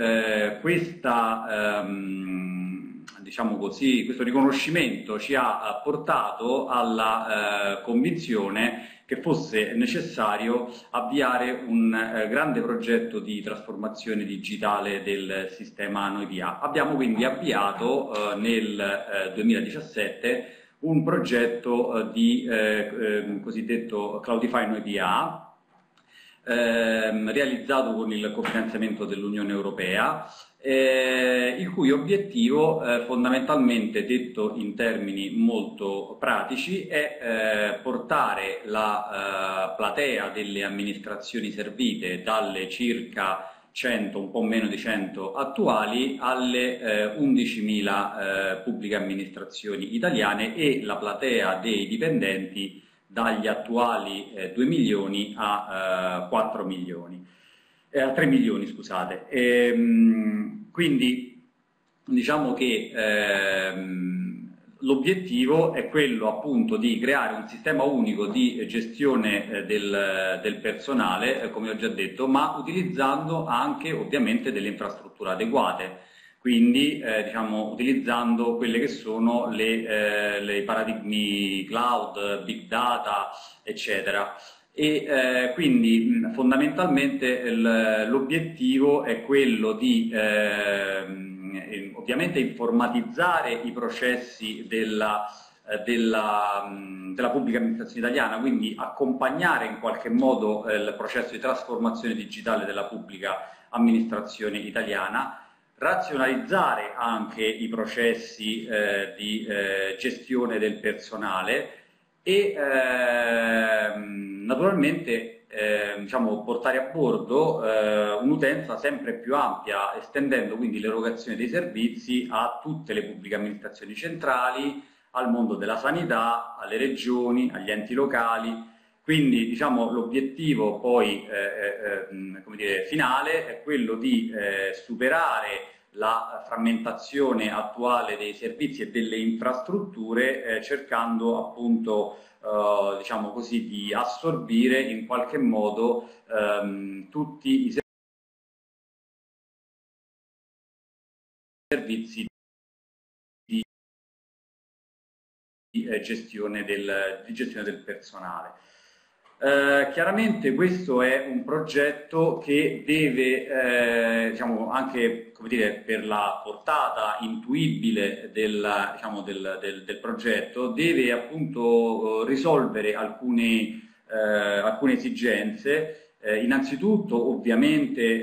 diciamo così, questo riconoscimento ci ha portato alla convinzione che fosse necessario avviare un grande progetto di trasformazione digitale del sistema Noi PA. Abbiamo quindi avviato nel 2017 un progetto di cosiddetto Cloudify Noi PA, realizzato con il cofinanziamento dell'Unione Europea, il cui obiettivo fondamentalmente, detto in termini molto pratici, è portare la platea delle amministrazioni servite dalle circa 100, un po' meno di 100 attuali, alle 11.000 pubbliche amministrazioni italiane e la platea dei dipendenti dagli attuali 2 milioni a 4 milioni, a 3 milioni, scusate. Quindi diciamo che l'obiettivo è quello appunto di creare un sistema unico di gestione del personale, come ho già detto, ma utilizzando anche ovviamente delle infrastrutture adeguate. Quindi diciamo, utilizzando quelle che sono i paradigmi cloud, big data, eccetera. E quindi fondamentalmente l'obiettivo è quello di ovviamente informatizzare i processi della della pubblica amministrazione italiana, quindi accompagnare in qualche modo il processo di trasformazione digitale della pubblica amministrazione italiana, razionalizzare anche i processi di gestione del personale e naturalmente diciamo, portare a bordo un'utenza sempre più ampia, estendendo quindi l'erogazione dei servizi a tutte le pubbliche amministrazioni centrali, al mondo della sanità, alle regioni, agli enti locali. Quindi diciamo, l'obiettivo poi come dire, finale è quello di superare la frammentazione attuale dei servizi e delle infrastrutture, cercando appunto diciamo così, di assorbire in qualche modo tutti i servizi di gestione del personale. Chiaramente questo è un progetto che deve, diciamo, anche come dire, per la portata intuibile del progetto, deve appunto risolvere alcune esigenze. Innanzitutto ovviamente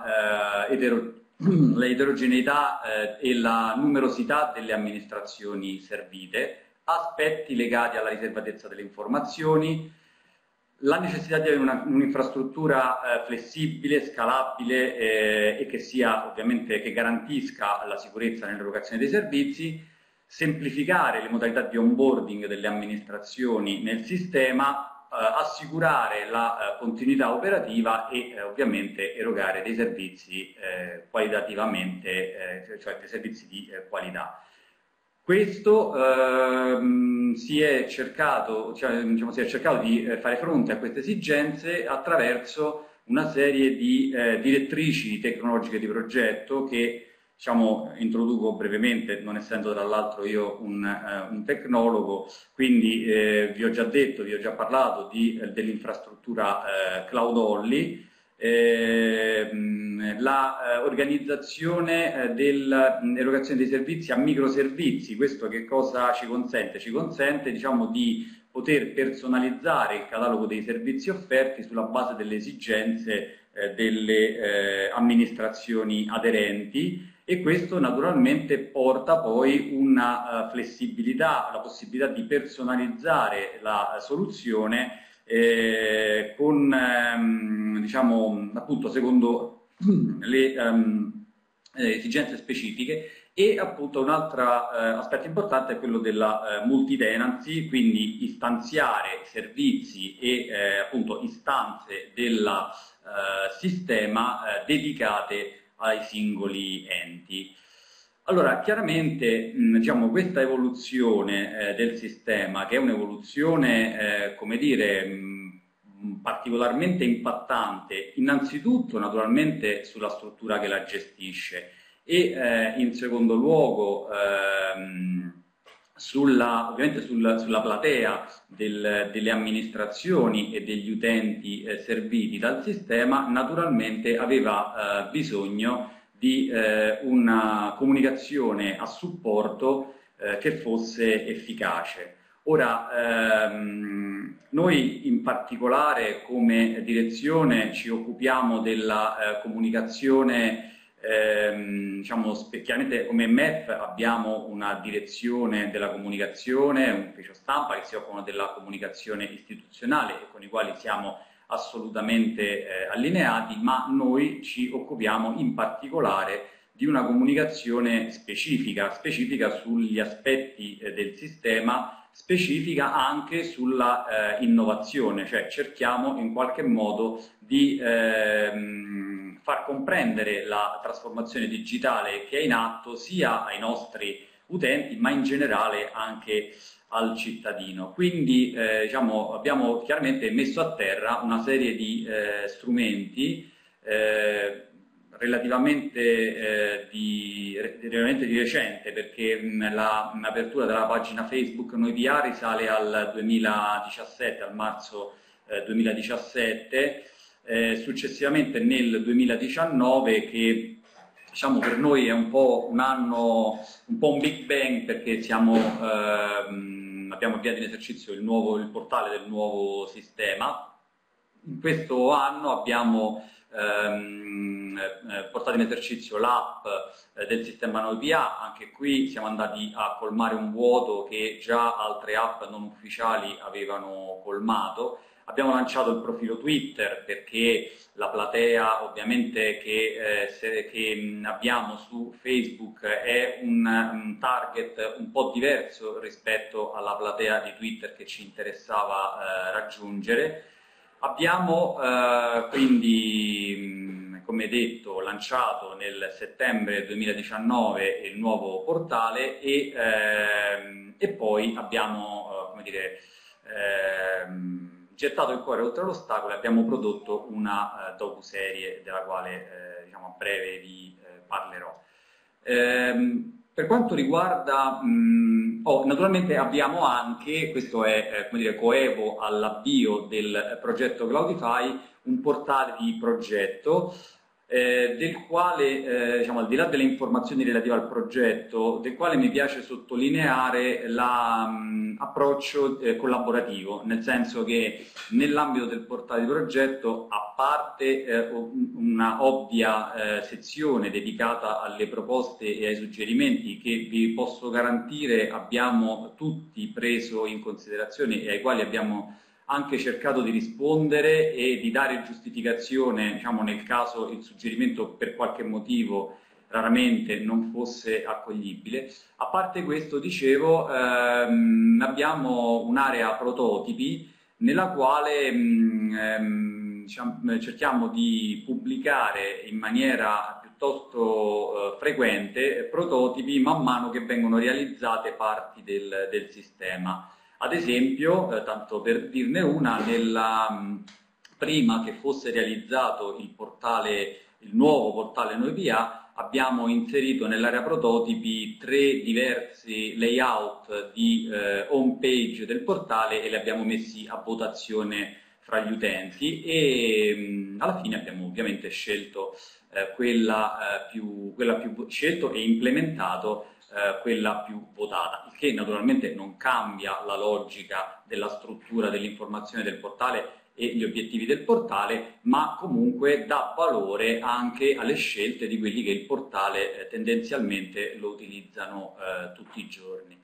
l'eterogeneità e la numerosità delle amministrazioni servite, aspetti legati alla riservatezza delle informazioni, la necessità di avere un'infrastruttura flessibile, scalabile e che sia ovviamente che garantisca la sicurezza nell'erogazione dei servizi, semplificare le modalità di onboarding delle amministrazioni nel sistema, assicurare la continuità operativa e ovviamente erogare dei servizi qualitativamente, cioè dei servizi di qualità. Questo si è cercato di fare fronte a queste esigenze attraverso una serie di direttrici tecnologiche di progetto che, diciamo, introduco brevemente, non essendo tra l'altro io un tecnologo, quindi vi ho già detto, vi ho già parlato dell'infrastruttura Cloud Only, l'organizzazione dell'erogazione dei servizi a microservizi. Questo che cosa ci consente? Ci consente, diciamo, di poter personalizzare il catalogo dei servizi offerti sulla base delle esigenze delle amministrazioni aderenti, e questo naturalmente porta poi una flessibilità, la possibilità di personalizzare la soluzione diciamo, appunto secondo le esigenze specifiche. E appunto un altro aspetto importante è quello della multi-tenancy, quindi istanziare servizi e appunto istanze del sistema dedicate ai singoli enti. Allora, chiaramente diciamo, questa evoluzione del sistema, che è un'evoluzione, come dire, particolarmente impattante, innanzitutto naturalmente sulla struttura che la gestisce e in secondo luogo ovviamente sulla platea delle amministrazioni e degli utenti serviti dal sistema, naturalmente aveva bisogno di una comunicazione a supporto che fosse efficace. Ora, noi in particolare come direzione ci occupiamo della comunicazione, diciamo, chiaramente come MEF abbiamo una direzione della comunicazione, un ufficio stampa che si occupano della comunicazione istituzionale e con i quali siamo assolutamente allineati, ma noi ci occupiamo in particolare di una comunicazione specifica sugli aspetti del sistema, specifica anche sulla innovazione, cioè cerchiamo in qualche modo di far comprendere la trasformazione digitale che è in atto sia ai nostri utenti, ma in generale anche al cittadino. Quindi diciamo, abbiamo chiaramente messo a terra una serie di strumenti relativamente di recente, perché l'apertura della pagina Facebook Noi PA risale al 2017, al marzo 2017, successivamente nel 2019, che diciamo per noi è un po' un anno, un po' un Big Bang, perché siamo abbiamo avviato in esercizio il portale del nuovo sistema. In questo anno abbiamo portato in esercizio l'app del sistema NoiPA. Anche qui siamo andati a colmare un vuoto che già altre app non ufficiali avevano colmato. Abbiamo lanciato il profilo Twitter perché la platea ovviamente che abbiamo su Facebook è un target un po' diverso rispetto alla platea di Twitter che ci interessava raggiungere. Abbiamo quindi, come detto, lanciato nel settembre 2019 il nuovo portale e poi abbiamo, come dire, gettato il cuore oltre l'ostacolo e abbiamo prodotto una docuserie della quale diciamo, a breve vi parlerò. Per quanto riguarda, naturalmente abbiamo anche, questo è come dire, coevo all'avvio del progetto Cloudify, un portale di progetto del quale, diciamo, al di là delle informazioni relative al progetto, del quale mi piace sottolineare l'approccio collaborativo, nel senso che nell'ambito del portale di progetto, a parte una ovvia sezione dedicata alle proposte e ai suggerimenti che vi posso garantire abbiamo tutti preso in considerazione e ai quali abbiamo anche cercato di rispondere e di dare giustificazione, diciamo, nel caso il suggerimento per qualche motivo raramente non fosse accoglibile. A parte questo, dicevo, abbiamo un'area prototipi nella quale diciamo, cerchiamo di pubblicare in maniera piuttosto frequente prototipi man mano che vengono realizzate parti del sistema. Ad esempio, tanto per dirne una, prima che fosse realizzato il nuovo portale NoiPA, abbiamo inserito nell'area prototipi 3 diversi layout di home page del portale e li abbiamo messi a votazione fra gli utenti e alla fine abbiamo ovviamente scelto scelto e implementato quella più votata, il che naturalmente non cambia la logica della struttura dell'informazione del portale e gli obiettivi del portale, ma comunque dà valore anche alle scelte di quelli che il portale tendenzialmente lo utilizzano tutti i giorni.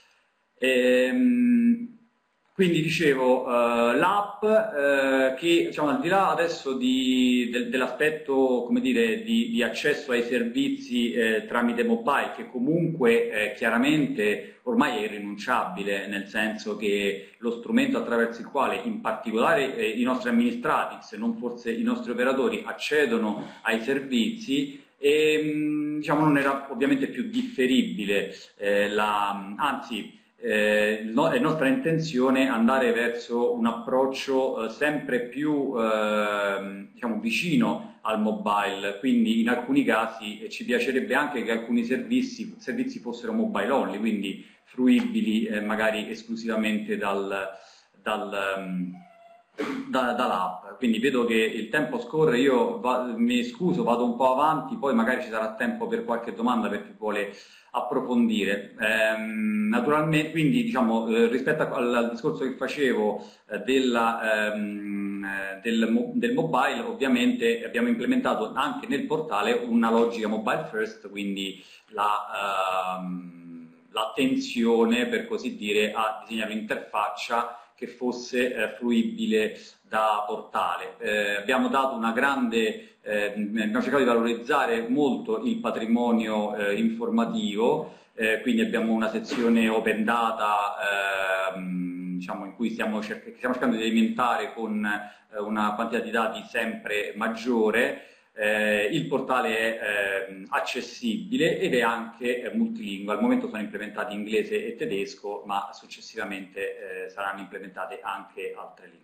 Quindi dicevo, l'app che, diciamo, al di là adesso dell'aspetto, come dire, di accesso ai servizi tramite mobile, che comunque chiaramente ormai è irrinunciabile, nel senso che lo strumento attraverso il quale in particolare i nostri amministrati, se non forse i nostri operatori, accedono ai servizi, diciamo, non era ovviamente più differibile, anzi, è nostra intenzione andare verso un approccio sempre più diciamo, vicino al mobile, quindi in alcuni casi ci piacerebbe anche che alcuni servizi fossero mobile only, quindi fruibili magari esclusivamente dall'app. Quindi vedo che il tempo scorre, io mi scuso, vado un po' avanti, poi magari ci sarà tempo per qualche domanda per chi vuole approfondire. Naturalmente, quindi diciamo, rispetto al discorso che facevo del mobile, ovviamente abbiamo implementato anche nel portale una logica mobile first, quindi l'attenzione, per così dire, a disegnare un'interfaccia che fosse fruibile da portale. Abbiamo dato una grande, abbiamo cercato di valorizzare molto il patrimonio informativo, quindi abbiamo una sezione open data diciamo, in cui stiamo cercando di alimentare con una quantità di dati sempre maggiore. Il portale è accessibile ed è anche multilingue. Al momento sono implementati inglese e tedesco, ma successivamente saranno implementate anche altre lingue.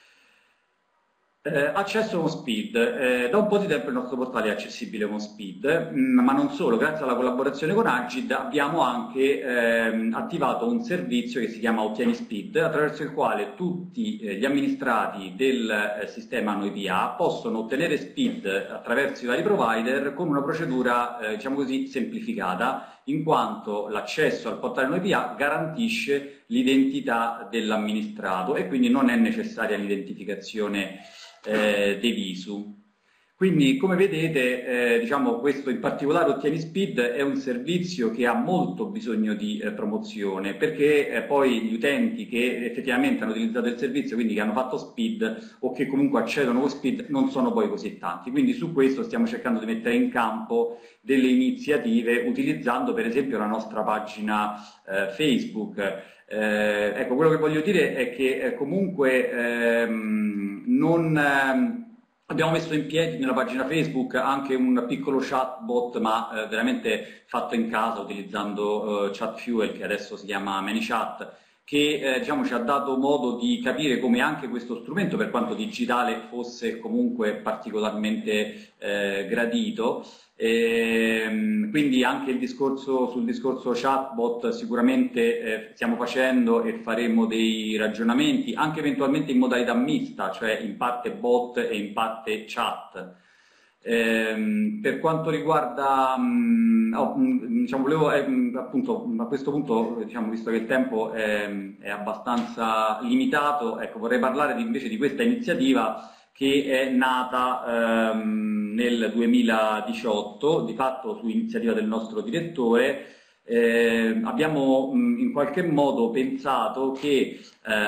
Accesso OnSpeed. Da un po' di tempo il nostro portale è accessibile OnSpeed, ma non solo. Grazie alla collaborazione con Agid abbiamo anche attivato un servizio che si chiama Ottieni Speed, attraverso il quale tutti gli amministrati del sistema NoiPA possono ottenere speed attraverso i vari provider con una procedura, diciamo così, semplificata, in quanto l'accesso al portale NoiPA garantisce l'identità dell'amministrato e quindi non è necessaria l'identificazione dei visu. Quindi, come vedete, diciamo, questo in particolare Ottieni Speed è un servizio che ha molto bisogno di promozione, perché poi gli utenti che effettivamente hanno utilizzato il servizio, quindi che hanno fatto Speed o che comunque accedono con Speed, non sono poi così tanti. Quindi su questo stiamo cercando di mettere in campo delle iniziative utilizzando per esempio la nostra pagina Facebook. Ecco, quello che voglio dire è che comunque abbiamo messo in piedi nella pagina Facebook anche un piccolo chatbot, ma veramente fatto in casa utilizzando ChatFuel, che adesso si chiama ManyChat, che diciamo, ci ha dato modo di capire come anche questo strumento, per quanto digitale, fosse comunque particolarmente gradito. Quindi anche sul discorso chatbot sicuramente stiamo facendo e faremo dei ragionamenti, anche eventualmente in modalità mista, cioè in parte bot e in parte chat. Per quanto riguarda, diciamo, volevo appunto a questo punto, diciamo, visto che il tempo è abbastanza limitato, ecco, vorrei parlare invece di questa iniziativa che è nata nel 2018, di fatto su iniziativa del nostro direttore. Abbiamo in qualche modo pensato che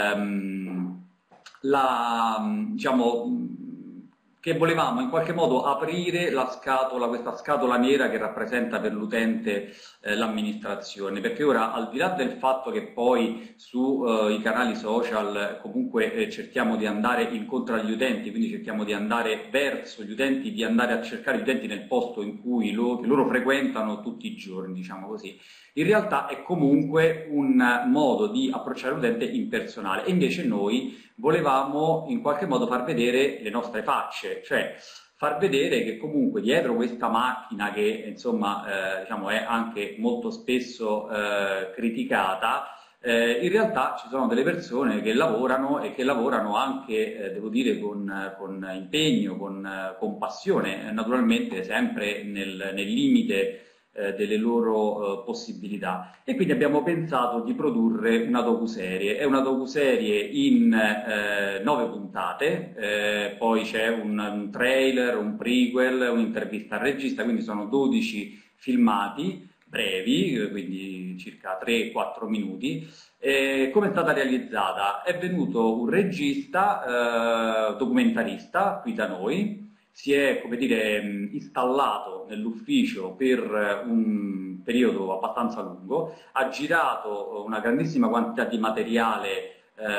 diciamo, che volevamo in qualche modo aprire la scatola, questa scatola nera che rappresenta per l'utente l'amministrazione, perché ora, al di là del fatto che poi sui canali social comunque cerchiamo di andare incontro agli utenti, quindi cerchiamo di andare verso gli utenti, di andare a cercare gli utenti nel posto in cui che loro frequentano tutti i giorni, diciamo così, in realtà è comunque un modo di approcciare l'utente impersonale, e invece noi volevamo in qualche modo far vedere le nostre facce, cioè far vedere che comunque dietro questa macchina, che insomma diciamo, è anche molto spesso criticata, in realtà ci sono delle persone che lavorano e che lavorano anche, devo dire, con impegno, con passione, naturalmente sempre nel limite delle loro possibilità, e quindi abbiamo pensato di produrre una docuserie. È una docuserie in 9 puntate, poi c'è un trailer, un prequel, un'intervista al regista, quindi sono 12 filmati brevi, quindi circa 3-4 minuti. Come è stata realizzata? È venuto un regista documentarista qui da noi, si è, come dire, installato nell'ufficio per un periodo abbastanza lungo, ha girato una grandissima quantità di materiale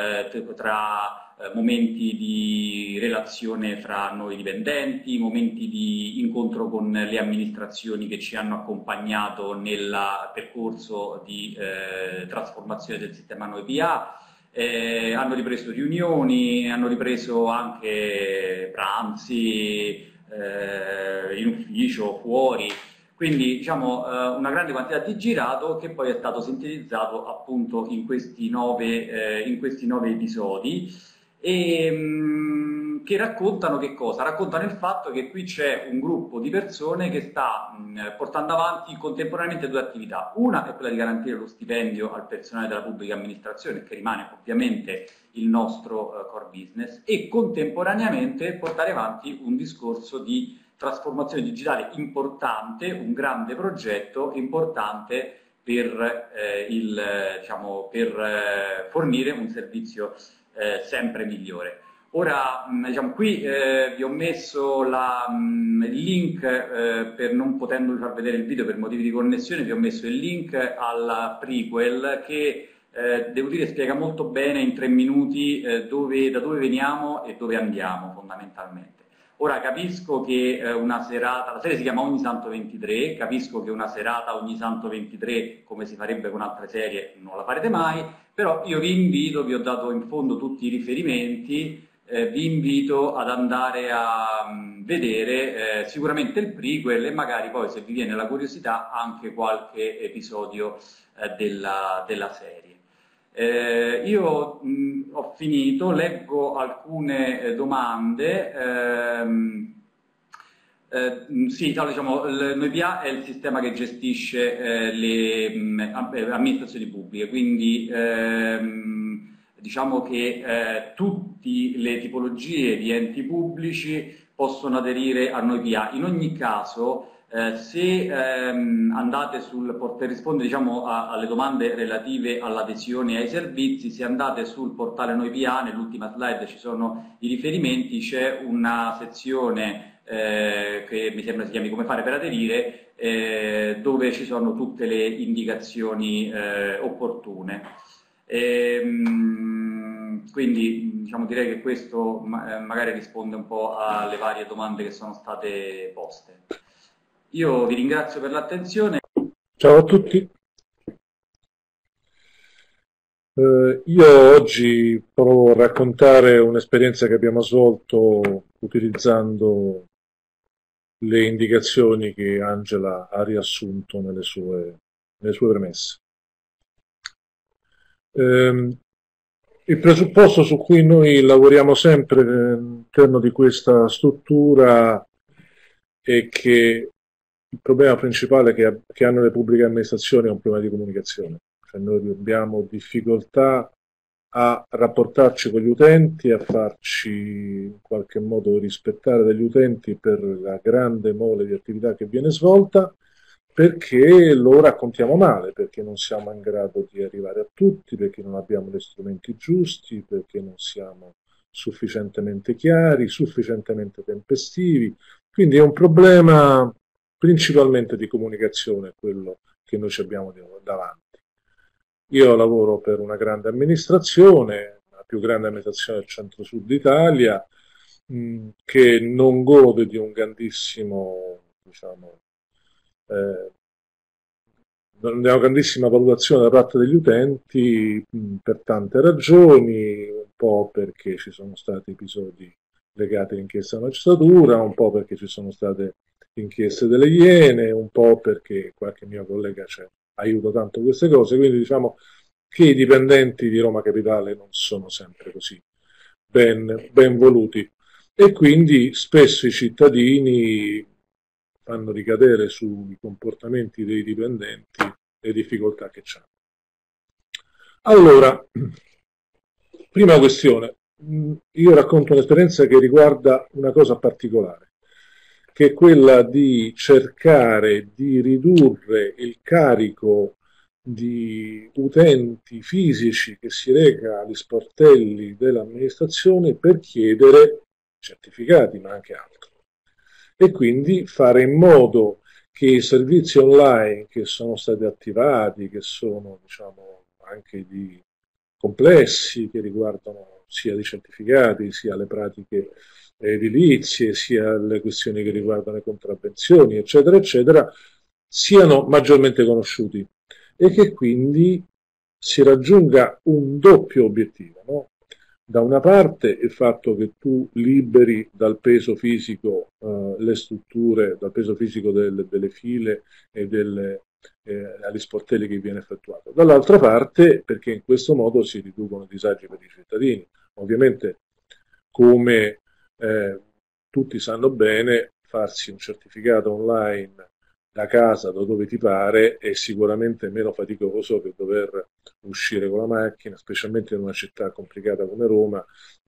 tra momenti di relazione fra noi dipendenti, momenti di incontro con le amministrazioni che ci hanno accompagnato nel percorso di trasformazione del sistema NoiPA. Hanno ripreso riunioni, hanno ripreso anche pranzi in ufficio, fuori, quindi diciamo una grande quantità di girato che poi è stato sintetizzato appunto in questi 9 episodi, e che raccontano che cosa? Raccontano il fatto che qui c'è un gruppo di persone che sta portando avanti contemporaneamente 2 attività. Una è quella di garantire lo stipendio al personale della pubblica amministrazione, che rimane ovviamente il nostro core business, e contemporaneamente portare avanti un discorso di trasformazione digitale importante, un grande progetto importante per, per fornire un servizio sempre migliore. Ora, diciamo, qui vi ho messo il link, per non potendo far vedere il video per motivi di connessione, vi ho messo il link al prequel che, devo dire, spiega molto bene in 3 minuti da dove veniamo e dove andiamo fondamentalmente. Ora capisco che una serata, la serie si chiama Ogni Santo 23, capisco che una serata ogni Santo 23, come si farebbe con altre serie, non la farete mai, però io vi invito, vi ho dato in fondo tutti i riferimenti, vi invito ad andare a vedere sicuramente il prequel e magari poi, se vi viene la curiosità, anche qualche episodio della serie. Io ho finito, leggo alcune domande. Sì, allora, diciamo, NoiPA è il sistema che gestisce le amministrazioni pubbliche, quindi diciamo che tutte le tipologie di enti pubblici possono aderire a NoiPA. In ogni caso, se andate per rispondere, diciamo, alle domande relative all'adesione ai servizi, se andate sul portale NoiPA, nell'ultima slide ci sono i riferimenti, c'è una sezione che mi sembra si chiami Come fare per aderire, dove ci sono tutte le indicazioni opportune. Quindi diciamo, direi che questo magari risponde un po' alle varie domande che sono state poste. Io vi ringrazio per l'attenzione. Ciao a tutti. Io oggi provo a raccontare un'esperienza che abbiamo svolto utilizzando le indicazioni che Angela ha riassunto nelle sue premesse. Il presupposto su cui noi lavoriamo sempre all'interno di questa struttura è che il problema principale che hanno le pubbliche amministrazioni è un problema di comunicazione. Cioè noi abbiamo difficoltà a rapportarci con gli utenti, a farci in qualche modo rispettare dagli utenti per la grande mole di attività che viene svolta, perché lo raccontiamo male, perché non siamo in grado di arrivare a tutti, perché non abbiamo gli strumenti giusti, perché non siamo sufficientemente chiari, sufficientemente tempestivi. Quindi è un problema principalmente di comunicazione quello che noi ci abbiamo davanti. Io lavoro per una grande amministrazione, la più grande amministrazione del centro-sud d'Italia, che non gode di un grandissimo, diciamo, una grandissima valutazione da parte degli utenti per tante ragioni, un po' perché ci sono stati episodi legati all'inchiesta della magistratura, un po' perché ci sono state inchieste delle Iene, un po' perché qualche mio collega aiuta tanto queste cose, quindi diciamo che i dipendenti di Roma Capitale non sono sempre così ben voluti e quindi spesso i cittadini fanno ricadere sui comportamenti dei dipendenti le difficoltà che hanno. Allora, prima questione, io racconto un'esperienza che riguarda una cosa particolare, che è quella di cercare di ridurre il carico di utenti fisici che si reca agli sportelli dell'amministrazione per chiedere certificati, ma anche altro. E quindi fare in modo che i servizi online che sono stati attivati, che sono diciamo anche complessi, che riguardano sia i certificati, sia le pratiche edilizie, sia le questioni che riguardano le contravvenzioni, eccetera, eccetera, siano maggiormente conosciuti e che quindi si raggiunga un doppio obiettivo, no? Da una parte il fatto che tu liberi dal peso fisico le strutture, dal peso fisico delle file e agli sportelli che viene effettuato. Dall'altra parte perché in questo modo si riducono i disagi per i cittadini. Ovviamente, come tutti sanno bene, farsi un certificato online da casa, da dove ti pare, è sicuramente meno faticoso che dover uscire con la macchina, specialmente in una città complicata come Roma,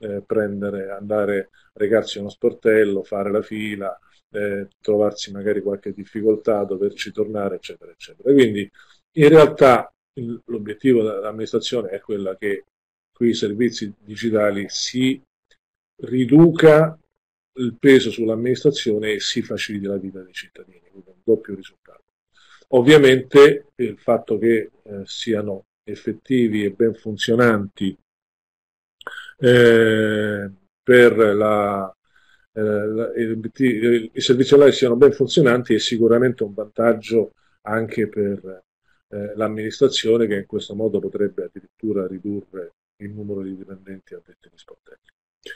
recarsi a uno sportello, fare la fila, trovarsi magari qualche difficoltà, doverci tornare, eccetera, eccetera. Quindi in realtà l'obiettivo dell'amministrazione è quella che qui i servizi digitali si riduca il peso sull'amministrazione e si faciliti la vita dei cittadini, quindi un doppio risultato. Ovviamente il fatto che siano effettivi e ben funzionanti i servizi online siano ben funzionanti è sicuramente un vantaggio anche per l'amministrazione, che in questo modo potrebbe addirittura ridurre il numero di dipendenti addetti agli sportelli.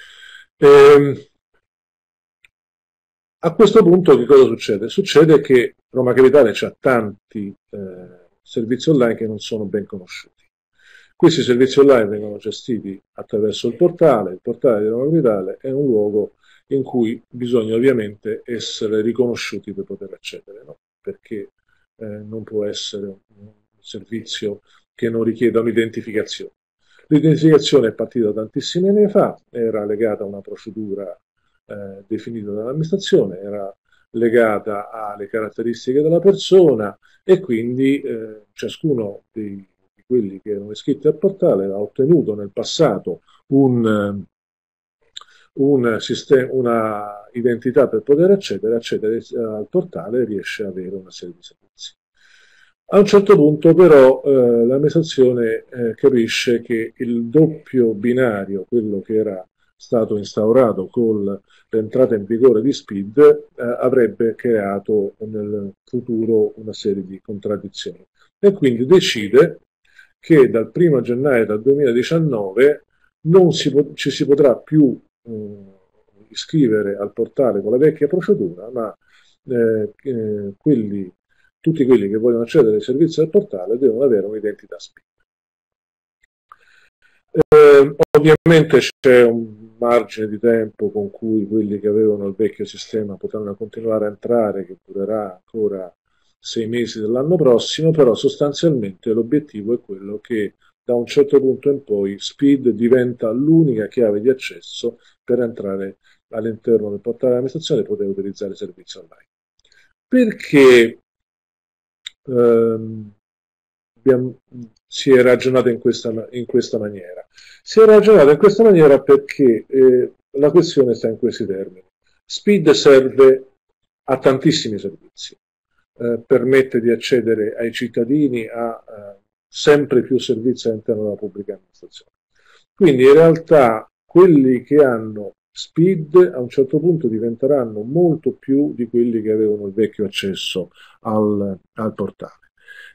A questo punto che cosa succede? Succede che Roma Capitale ha tanti servizi online che non sono ben conosciuti. Questi servizi online vengono gestiti attraverso il portale di Roma Capitale è un luogo in cui bisogna ovviamente essere riconosciuti per poter accedere, no? Perché non può essere un servizio che non richieda un'identificazione. L'identificazione è partita tantissimi anni fa, era legata a una procedura definita dall'amministrazione, era legata alle caratteristiche della persona e quindi ciascuno di quelli che erano iscritti al portale ha ottenuto nel passato una identità per poter accedere al portale e riesce ad avere una serie di servizi. A un certo punto però l'amministrazione capisce che il doppio binario, quello che era stato instaurato con l'entrata in vigore di SPID, avrebbe creato nel futuro una serie di contraddizioni e quindi decide che dal 1 gennaio del 2019 non ci si potrà più iscrivere al portale con la vecchia procedura, ma tutti quelli che vogliono accedere ai servizi del portale devono avere un'identità SPID. Ovviamente c'è un margine di tempo con cui quelli che avevano il vecchio sistema potranno continuare a entrare, che durerà ancora 6 mesi dell'anno prossimo, però sostanzialmente l'obiettivo è quello che da un certo punto in poi SPID diventa l'unica chiave di accesso per entrare all'interno del portale dell'amministrazione e poter utilizzare i servizi online. Perché si è ragionato in questa maniera? Si è ragionato in questa maniera perché la questione sta in questi termini. SPID serve a tantissimi servizi. Permette di accedere ai cittadini a sempre più servizi all'interno della pubblica amministrazione. Quindi in realtà quelli che hanno SPID a un certo punto diventeranno molto più di quelli che avevano il vecchio accesso al portale.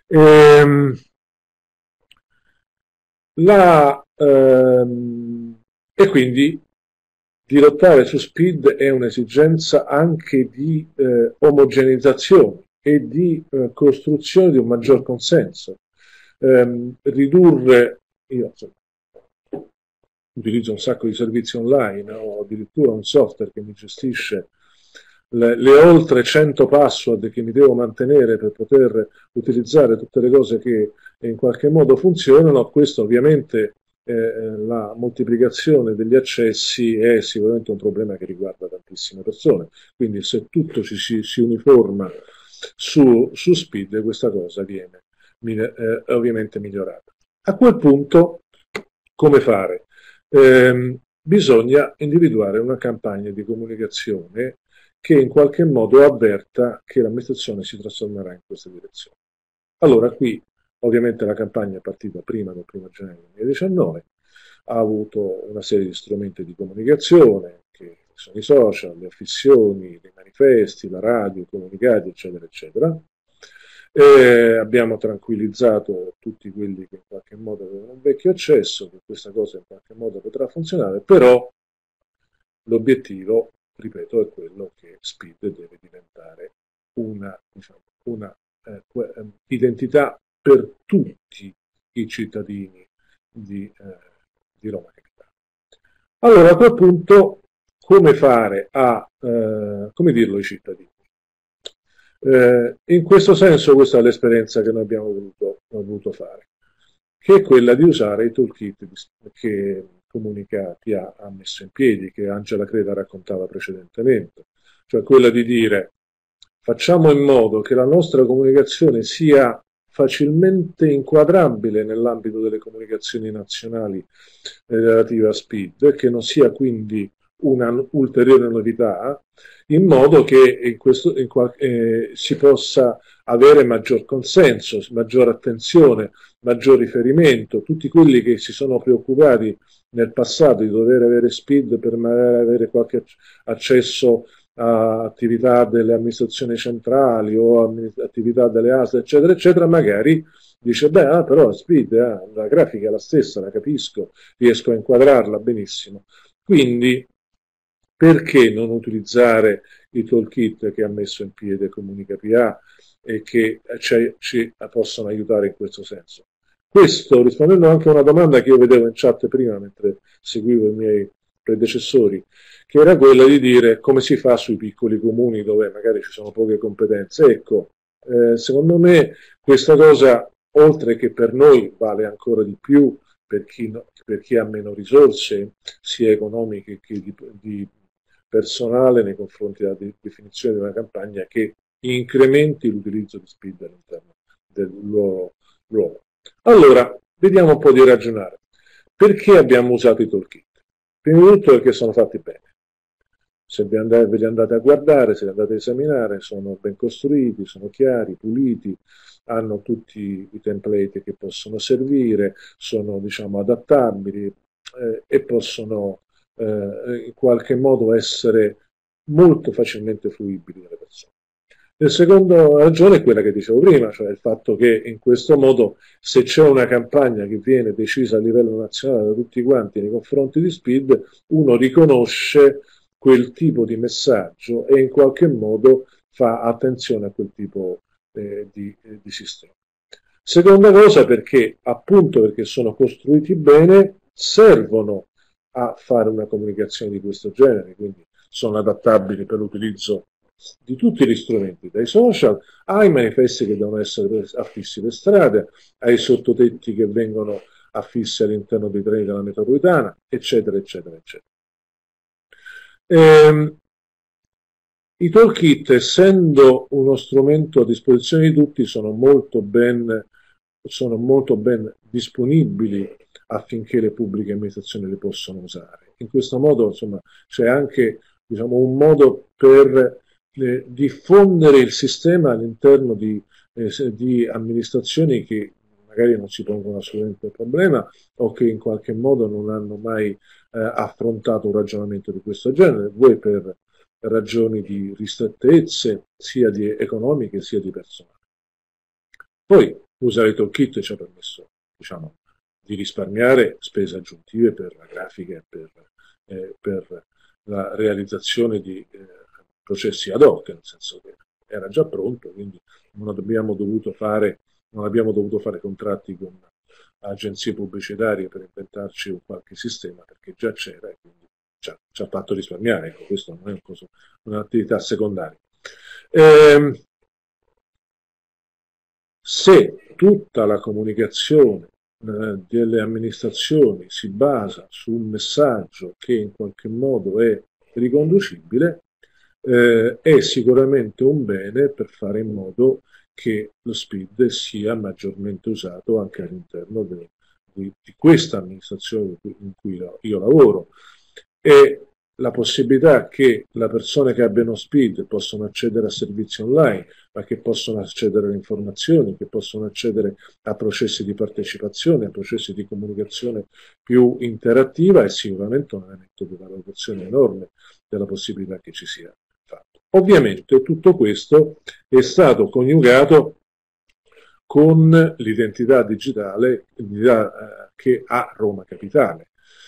E quindi dirottare su SPID è un'esigenza anche di omogeneizzazione e di costruzione di un maggior consenso. Ridurre, io insomma, utilizzo un sacco di servizi online, ho addirittura un software che mi gestisce le oltre 100 password che mi devo mantenere per poter utilizzare tutte le cose che in qualche modo funzionano. Questo ovviamente la moltiplicazione degli accessi è sicuramente un problema che riguarda tantissime persone, quindi se tutto si uniforma su SPID questa cosa viene ovviamente migliorata. A quel punto come fare? Bisogna individuare una campagna di comunicazione che in qualche modo avverta che l'amministrazione si trasformerà in questa direzione. Allora qui ovviamente la campagna è partita prima del 1 gennaio 2019, ha avuto una serie di strumenti di comunicazione che sono i social, le affissioni, i manifesti, la radio, i comunicati, eccetera, eccetera. Abbiamo tranquillizzato tutti quelli che in qualche modo avevano un vecchio accesso, che questa cosa in qualche modo potrà funzionare, però l'obiettivo, ripeto, è quello che SPID deve diventare una identità per tutti i cittadini di Roma Capitale. Allora a quel punto come fare come dirlo ai cittadini? In questo senso questa è l'esperienza che noi abbiamo voluto fare, che è quella di usare i toolkit che Comunicati ha messo in piedi, che Angela Creda raccontava precedentemente, cioè quella di dire facciamo in modo che la nostra comunicazione sia facilmente inquadrabile nell'ambito delle comunicazioni nazionali relative a SPID, che non sia quindi una ulteriore novità, in modo che si possa avere maggior consenso, maggior attenzione, maggior riferimento. Tutti quelli che si sono preoccupati nel passato di dover avere SPID per magari avere qualche accesso a attività delle amministrazioni centrali o attività delle ASL, eccetera, eccetera, magari dice, beh, però SPID, la grafica è la stessa, la capisco, riesco a inquadrarla benissimo. Quindi, perché non utilizzare i toolkit che ha messo in piedi Comunica PA e che ci possono aiutare in questo senso? Questo rispondendo anche a una domanda che io vedevo in chat prima mentre seguivo i miei predecessori, che era quella di dire come si fa sui piccoli comuni dove magari ci sono poche competenze. Ecco, secondo me questa cosa, oltre che per noi, vale ancora di più per chi ha meno risorse, sia economiche che di personale nei confronti della definizione di una campagna che incrementi l'utilizzo di SPID all'interno del loro ruolo. Allora, vediamo un po' di ragionare. Perché abbiamo usato i toolkit? Prima di tutto perché sono fatti bene. Se ve li andate a guardare, se li andate a esaminare, sono ben costruiti, sono chiari, puliti, hanno tutti i template che possono servire, sono diciamo adattabili e possono in qualche modo essere molto facilmente fruibili dalle persone. La seconda ragione è quella che dicevo prima, cioè il fatto che in questo modo se c'è una campagna che viene decisa a livello nazionale da tutti quanti nei confronti di SPID, uno riconosce quel tipo di messaggio e in qualche modo fa attenzione a quel tipo di sistema. Seconda cosa perché, appunto perché sono costruiti bene, servono a fare una comunicazione di questo genere, quindi sono adattabili per l'utilizzo di tutti gli strumenti, dai social ai manifesti che devono essere affissi per strade, ai sottotetti che vengono affissi all'interno dei treni della metropolitana, eccetera, eccetera, eccetera. I toolkit, essendo uno strumento a disposizione di tutti, sono molto ben disponibili affinché le pubbliche amministrazioni le possano usare. In questo modo, insomma, c'è anche diciamo, un modo per diffondere il sistema all'interno di amministrazioni che magari non si pongono assolutamente il problema o che in qualche modo non hanno mai affrontato un ragionamento di questo genere, vuoi per ragioni di ristrettezze sia di economiche sia di personale. Poi usare i toolkit ci ha permesso diciamo, di risparmiare spese aggiuntive per la grafica e per la realizzazione di processi ad hoc, nel senso che era già pronto, quindi non abbiamo dovuto fare contratti con agenzie pubblicitarie per inventarci un qualche sistema, perché già c'era e quindi ci ha fatto risparmiare. Ecco, questo non è un'attività secondaria. Se tutta la comunicazione delle amministrazioni si basa su un messaggio che in qualche modo è riconducibile, è sicuramente un bene per fare in modo che lo SPID sia maggiormente usato anche all'interno di questa amministrazione in cui io lavoro. E la possibilità che le persone che abbiano SPID possano accedere a servizi online, ma che possono accedere alle informazioni, che possono accedere a processi di partecipazione, a processi di comunicazione più interattiva, è sicuramente un elemento di valutazione enorme della possibilità che ci sia fatto. Ovviamente tutto questo è stato coniugato con l'identità digitale che ha Roma Capitale,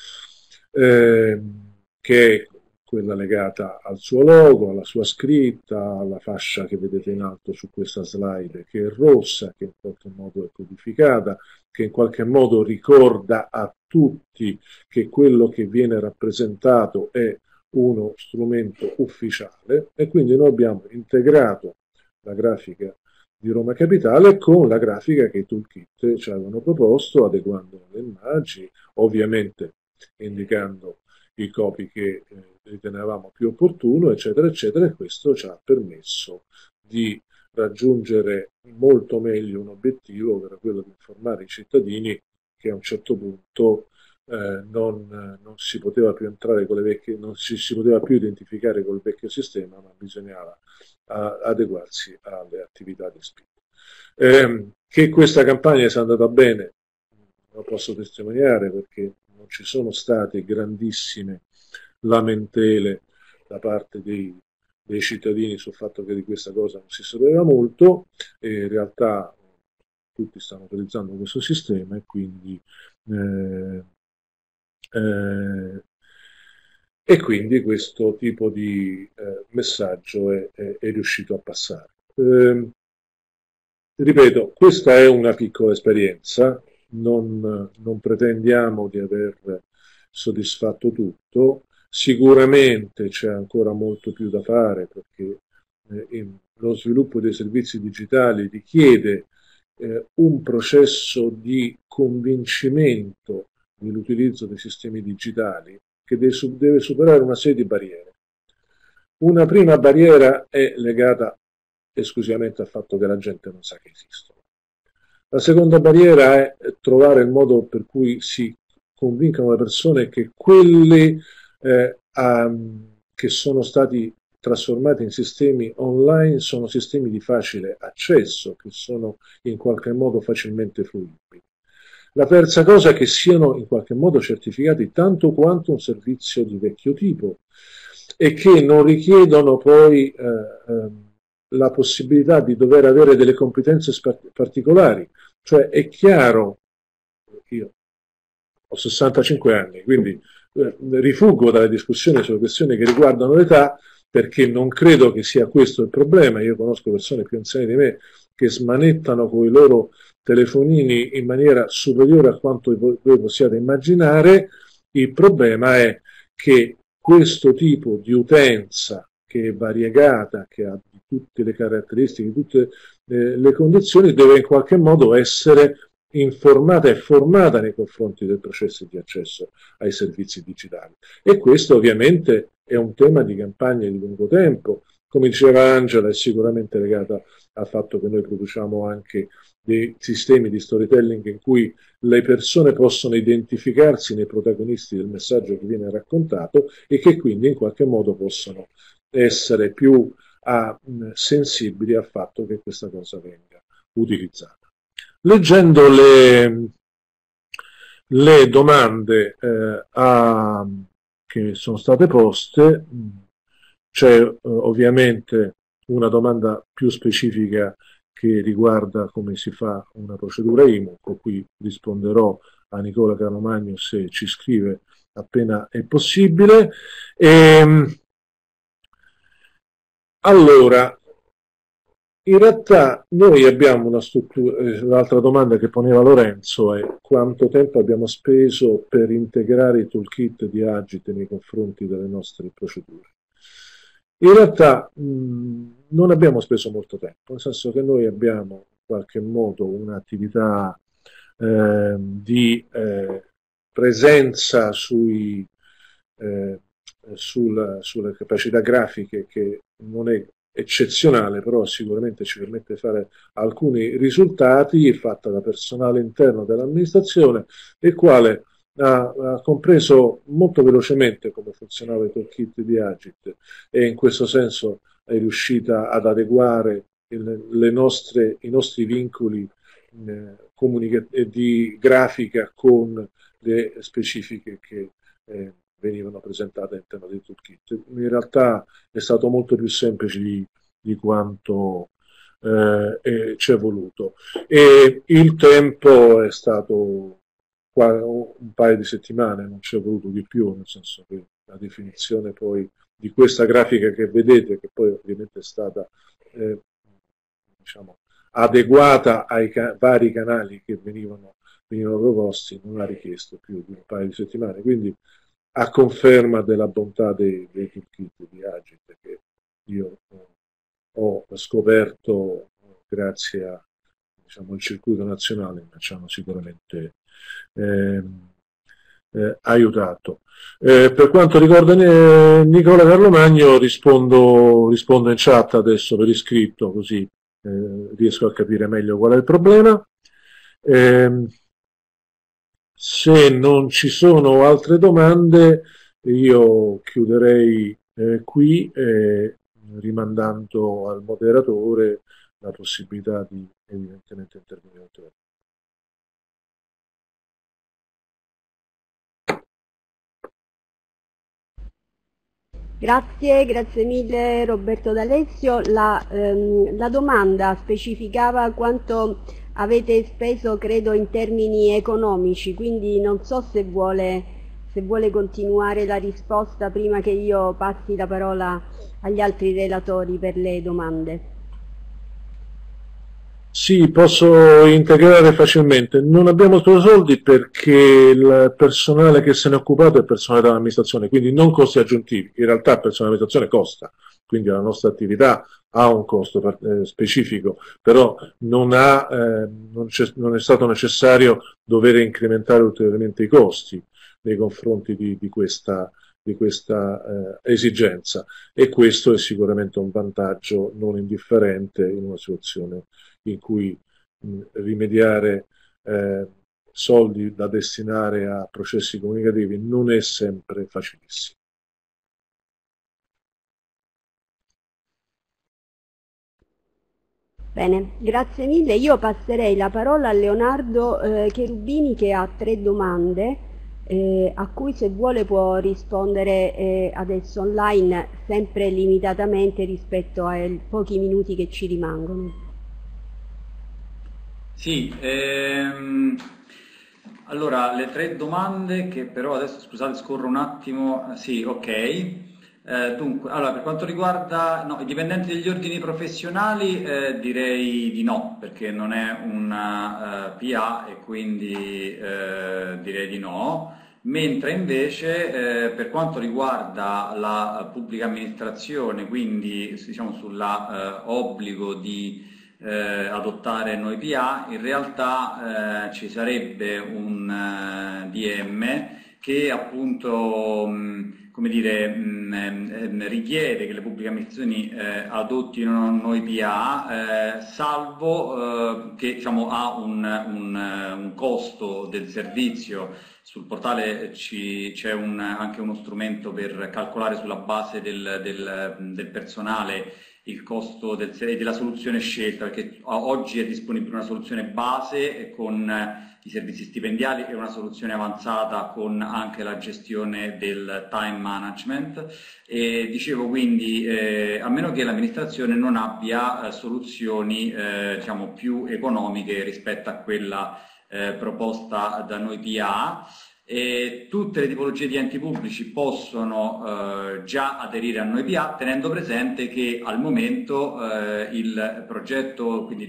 che è quella legata al suo logo, alla sua scritta, alla fascia che vedete in alto su questa slide che è rossa, che in qualche modo è codificata, che in qualche modo ricorda a tutti che quello che viene rappresentato è uno strumento ufficiale, e quindi noi abbiamo integrato la grafica di Roma Capitale con la grafica che i toolkit ci avevano proposto, adeguando le immagini, ovviamente indicando i copy che ritenevamo più opportuno, eccetera, eccetera, e questo ci ha permesso di raggiungere molto meglio un obiettivo, che era quello di informare i cittadini che a un certo punto non si poteva più entrare con le vecchie, non si poteva più identificare col vecchio sistema, ma bisognava adeguarsi alle attività di SPID. Che questa campagna sia andata bene lo posso testimoniare, perché non ci sono state grandissime lamentele da parte dei cittadini sul fatto che di questa cosa non si sapeva molto, e in realtà tutti stanno utilizzando questo sistema, e quindi questo tipo di messaggio è riuscito a passare. Ripeto, questa è una piccola esperienza, non pretendiamo di aver soddisfatto tutto. Sicuramente c'è ancora molto più da fare, perché lo sviluppo dei servizi digitali richiede un processo di convincimento dell'utilizzo dei sistemi digitali che deve superare una serie di barriere. Una prima barriera è legata esclusivamente al fatto che la gente non sa che esistono. La seconda barriera è trovare il modo per cui si convincano le persone che quelli che sono stati trasformati in sistemi online sono sistemi di facile accesso, che sono in qualche modo facilmente fruibili. La terza cosa è che siano in qualche modo certificati tanto quanto un servizio di vecchio tipo e che non richiedono poi la possibilità di dover avere delle competenze particolari. Cioè è chiaro, io ho 65 anni, quindi rifuggo dalle discussioni sulle questioni che riguardano l'età, perché non credo che sia questo il problema. Io conosco persone più anziane di me che smanettano con i loro telefonini in maniera superiore a quanto voi possiate immaginare. Il problema è che questo tipo di utenza, che è variegata, che ha tutte le caratteristiche, tutte le condizioni, deve in qualche modo essere informata e formata nei confronti del processo di accesso ai servizi digitali. E questo ovviamente è un tema di campagna di lungo tempo. Come diceva Angela, è sicuramente legata al fatto che noi produciamo anche dei sistemi di storytelling in cui le persone possono identificarsi nei protagonisti del messaggio che viene raccontato e che quindi in qualche modo possono essere più sensibili al fatto che questa cosa venga utilizzata. Leggendo le domande che sono state poste, c'è ovviamente una domanda più specifica che riguarda come si fa una procedura IMU, qui risponderò a Nicola Carlomagno se ci scrive appena è possibile. Allora, in realtà noi abbiamo una struttura, l'altra domanda che poneva Lorenzo è quanto tempo abbiamo speso per integrare i toolkit di Agit nei confronti delle nostre procedure. In realtà non abbiamo speso molto tempo, nel senso che noi abbiamo in qualche modo un'attività di presenza sulle capacità grafiche che non è eccezionale, però sicuramente ci permette di fare alcuni risultati, è fatta da personale interno dell'amministrazione, il quale ha compreso molto velocemente come funzionava il toolkit di Agit e in questo senso è riuscita ad adeguare i nostri vincoli di grafica con le specifiche che venivano presentate all'interno del toolkit. In realtà è stato molto più semplice di quanto ci è voluto, e il tempo è stato un paio di settimane, non ci è voluto di più, nel senso che la definizione poi di questa grafica che vedete, che poi ovviamente è stata diciamo, adeguata ai vari canali che venivano proposti, non ha richiesto più di un paio di settimane, quindi a conferma della bontà dei toolkit di Agit che io ho scoperto grazie a il circuito nazionale, ma ci hanno sicuramente aiutato. Per quanto riguarda Nicola Carlomagno, rispondo in chat adesso per iscritto, così riesco a capire meglio qual è il problema. Se non ci sono altre domande, io chiuderei qui, rimandando al moderatore la possibilità di evidentemente intervenire. Grazie mille Roberto D'Alessio. La domanda specificava quanto avete speso, credo, in termini economici, quindi non so se vuole continuare la risposta prima che io passi la parola agli altri relatori per le domande. Sì, posso integrare facilmente. Non abbiamo speso soldi perché il personale che se ne è occupato è personale dell'amministrazione, quindi non costi aggiuntivi. In realtà il personale dell'amministrazione costa, quindi la nostra attività ha un costo specifico, però non è stato necessario dover incrementare ulteriormente i costi nei confronti di questa esigenza, e questo è sicuramente un vantaggio non indifferente in una situazione in cui rimediare soldi da destinare a processi comunicativi non è sempre facilissimo. Bene, grazie mille. Io passerei la parola a Leonardo Cherubini, che ha 3 domande a cui, se vuole, può rispondere adesso online, sempre limitatamente rispetto ai pochi minuti che ci rimangono. Sì, allora le 3 domande che però adesso, scusate, scorro un attimo. Sì, ok. Dunque, allora, per quanto riguarda i dipendenti degli ordini professionali, direi di no, perché non è una PA, e quindi direi di no. Mentre invece per quanto riguarda la pubblica amministrazione, quindi diciamo sull'obbligo di adottare noi PA, in realtà ci sarebbe un DM che appunto come dire, richiede che le pubbliche amministrazioni adottino noi PA, salvo che diciamo, ha un costo del servizio. Sul portale c'è anche uno strumento per calcolare sulla base del personale il costo della soluzione scelta, perché oggi è disponibile una soluzione base con i servizi stipendiali e una soluzione avanzata con anche la gestione del time management. E dicevo, quindi a meno che l'amministrazione non abbia soluzioni diciamo più economiche rispetto a quella proposta da noi PA. E tutte le tipologie di enti pubblici possono già aderire a noi PA, tenendo presente che al momento il progetto quindi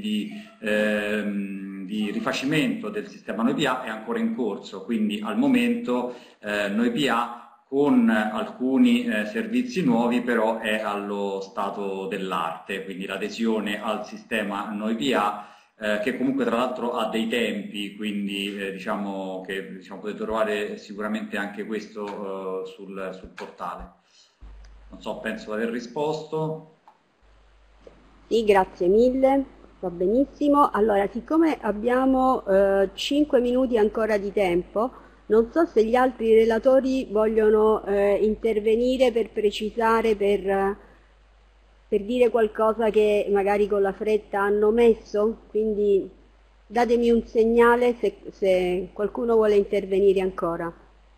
di rifacimento del sistema noi PA è ancora in corso, quindi al momento noi PA con alcuni servizi nuovi però è allo stato dell'arte, quindi l'adesione al sistema noi PA che comunque tra l'altro ha dei tempi, quindi diciamo che potete trovare sicuramente anche questo sul portale. Non so, penso di aver risposto. Sì, grazie mille, va benissimo. Allora, siccome abbiamo 5 minuti ancora di tempo, non so se gli altri relatori vogliono intervenire per precisare, per dire qualcosa che magari con la fretta hanno messo, quindi datemi un segnale se qualcuno vuole intervenire ancora.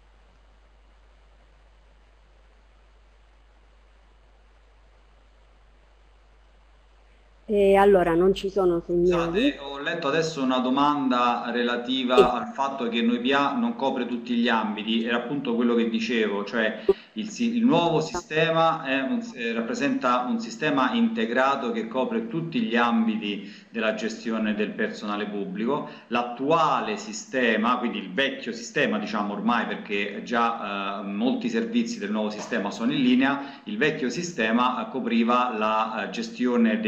E allora non ci sono segnali. Ho letto adesso una domanda relativa al fatto che noi PA non copre tutti gli ambiti, era appunto quello che dicevo, cioè il nuovo sistema rappresenta un sistema integrato che copre tutti gli ambiti della gestione del personale pubblico. L'attuale sistema, quindi il vecchio sistema, diciamo ormai, perché già molti servizi del nuovo sistema sono in linea, il vecchio sistema copriva la gestione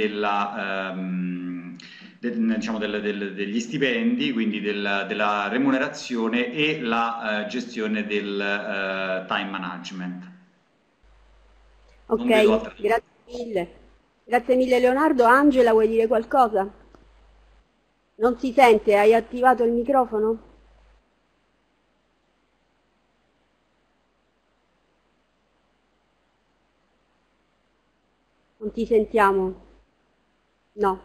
diciamo degli stipendi, quindi della remunerazione e la gestione del time management. Ok, grazie mille. Grazie mille Leonardo. Angela, vuoi dire qualcosa? Non si sente, hai attivato il microfono? Non ti sentiamo? No.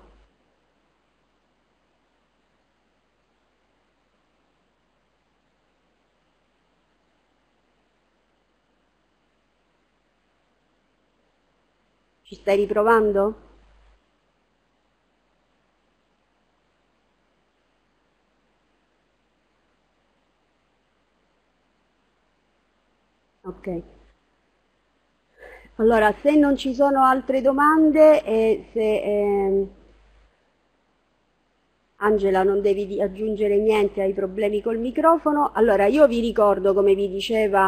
Ci stai riprovando? Ok. Allora, se non ci sono altre domande e se Angela, non devi aggiungere niente ai problemi col microfono. Allora, io vi ricordo, come vi diceva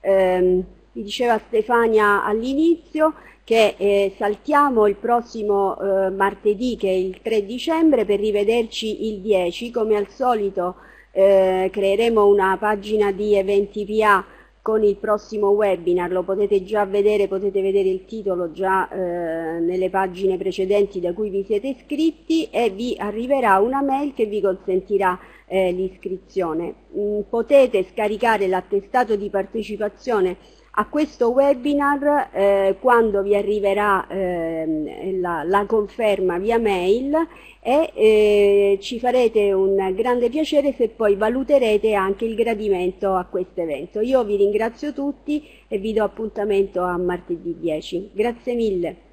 Stefania all'inizio, che saltiamo il prossimo martedì, che è il 3 dicembre, per rivederci il 10. Come al solito creeremo una pagina di eventi PA con il prossimo webinar, lo potete già vedere, potete vedere il titolo già nelle pagine precedenti da cui vi siete iscritti, e vi arriverà una mail che vi consentirà l'iscrizione. Potete scaricare l'attestato di partecipazione a questo webinar quando vi arriverà la conferma via mail, e ci farete un grande piacere se poi valuterete anche il gradimento a questo evento. Io vi ringrazio tutti e vi do appuntamento a martedì 10. Grazie mille.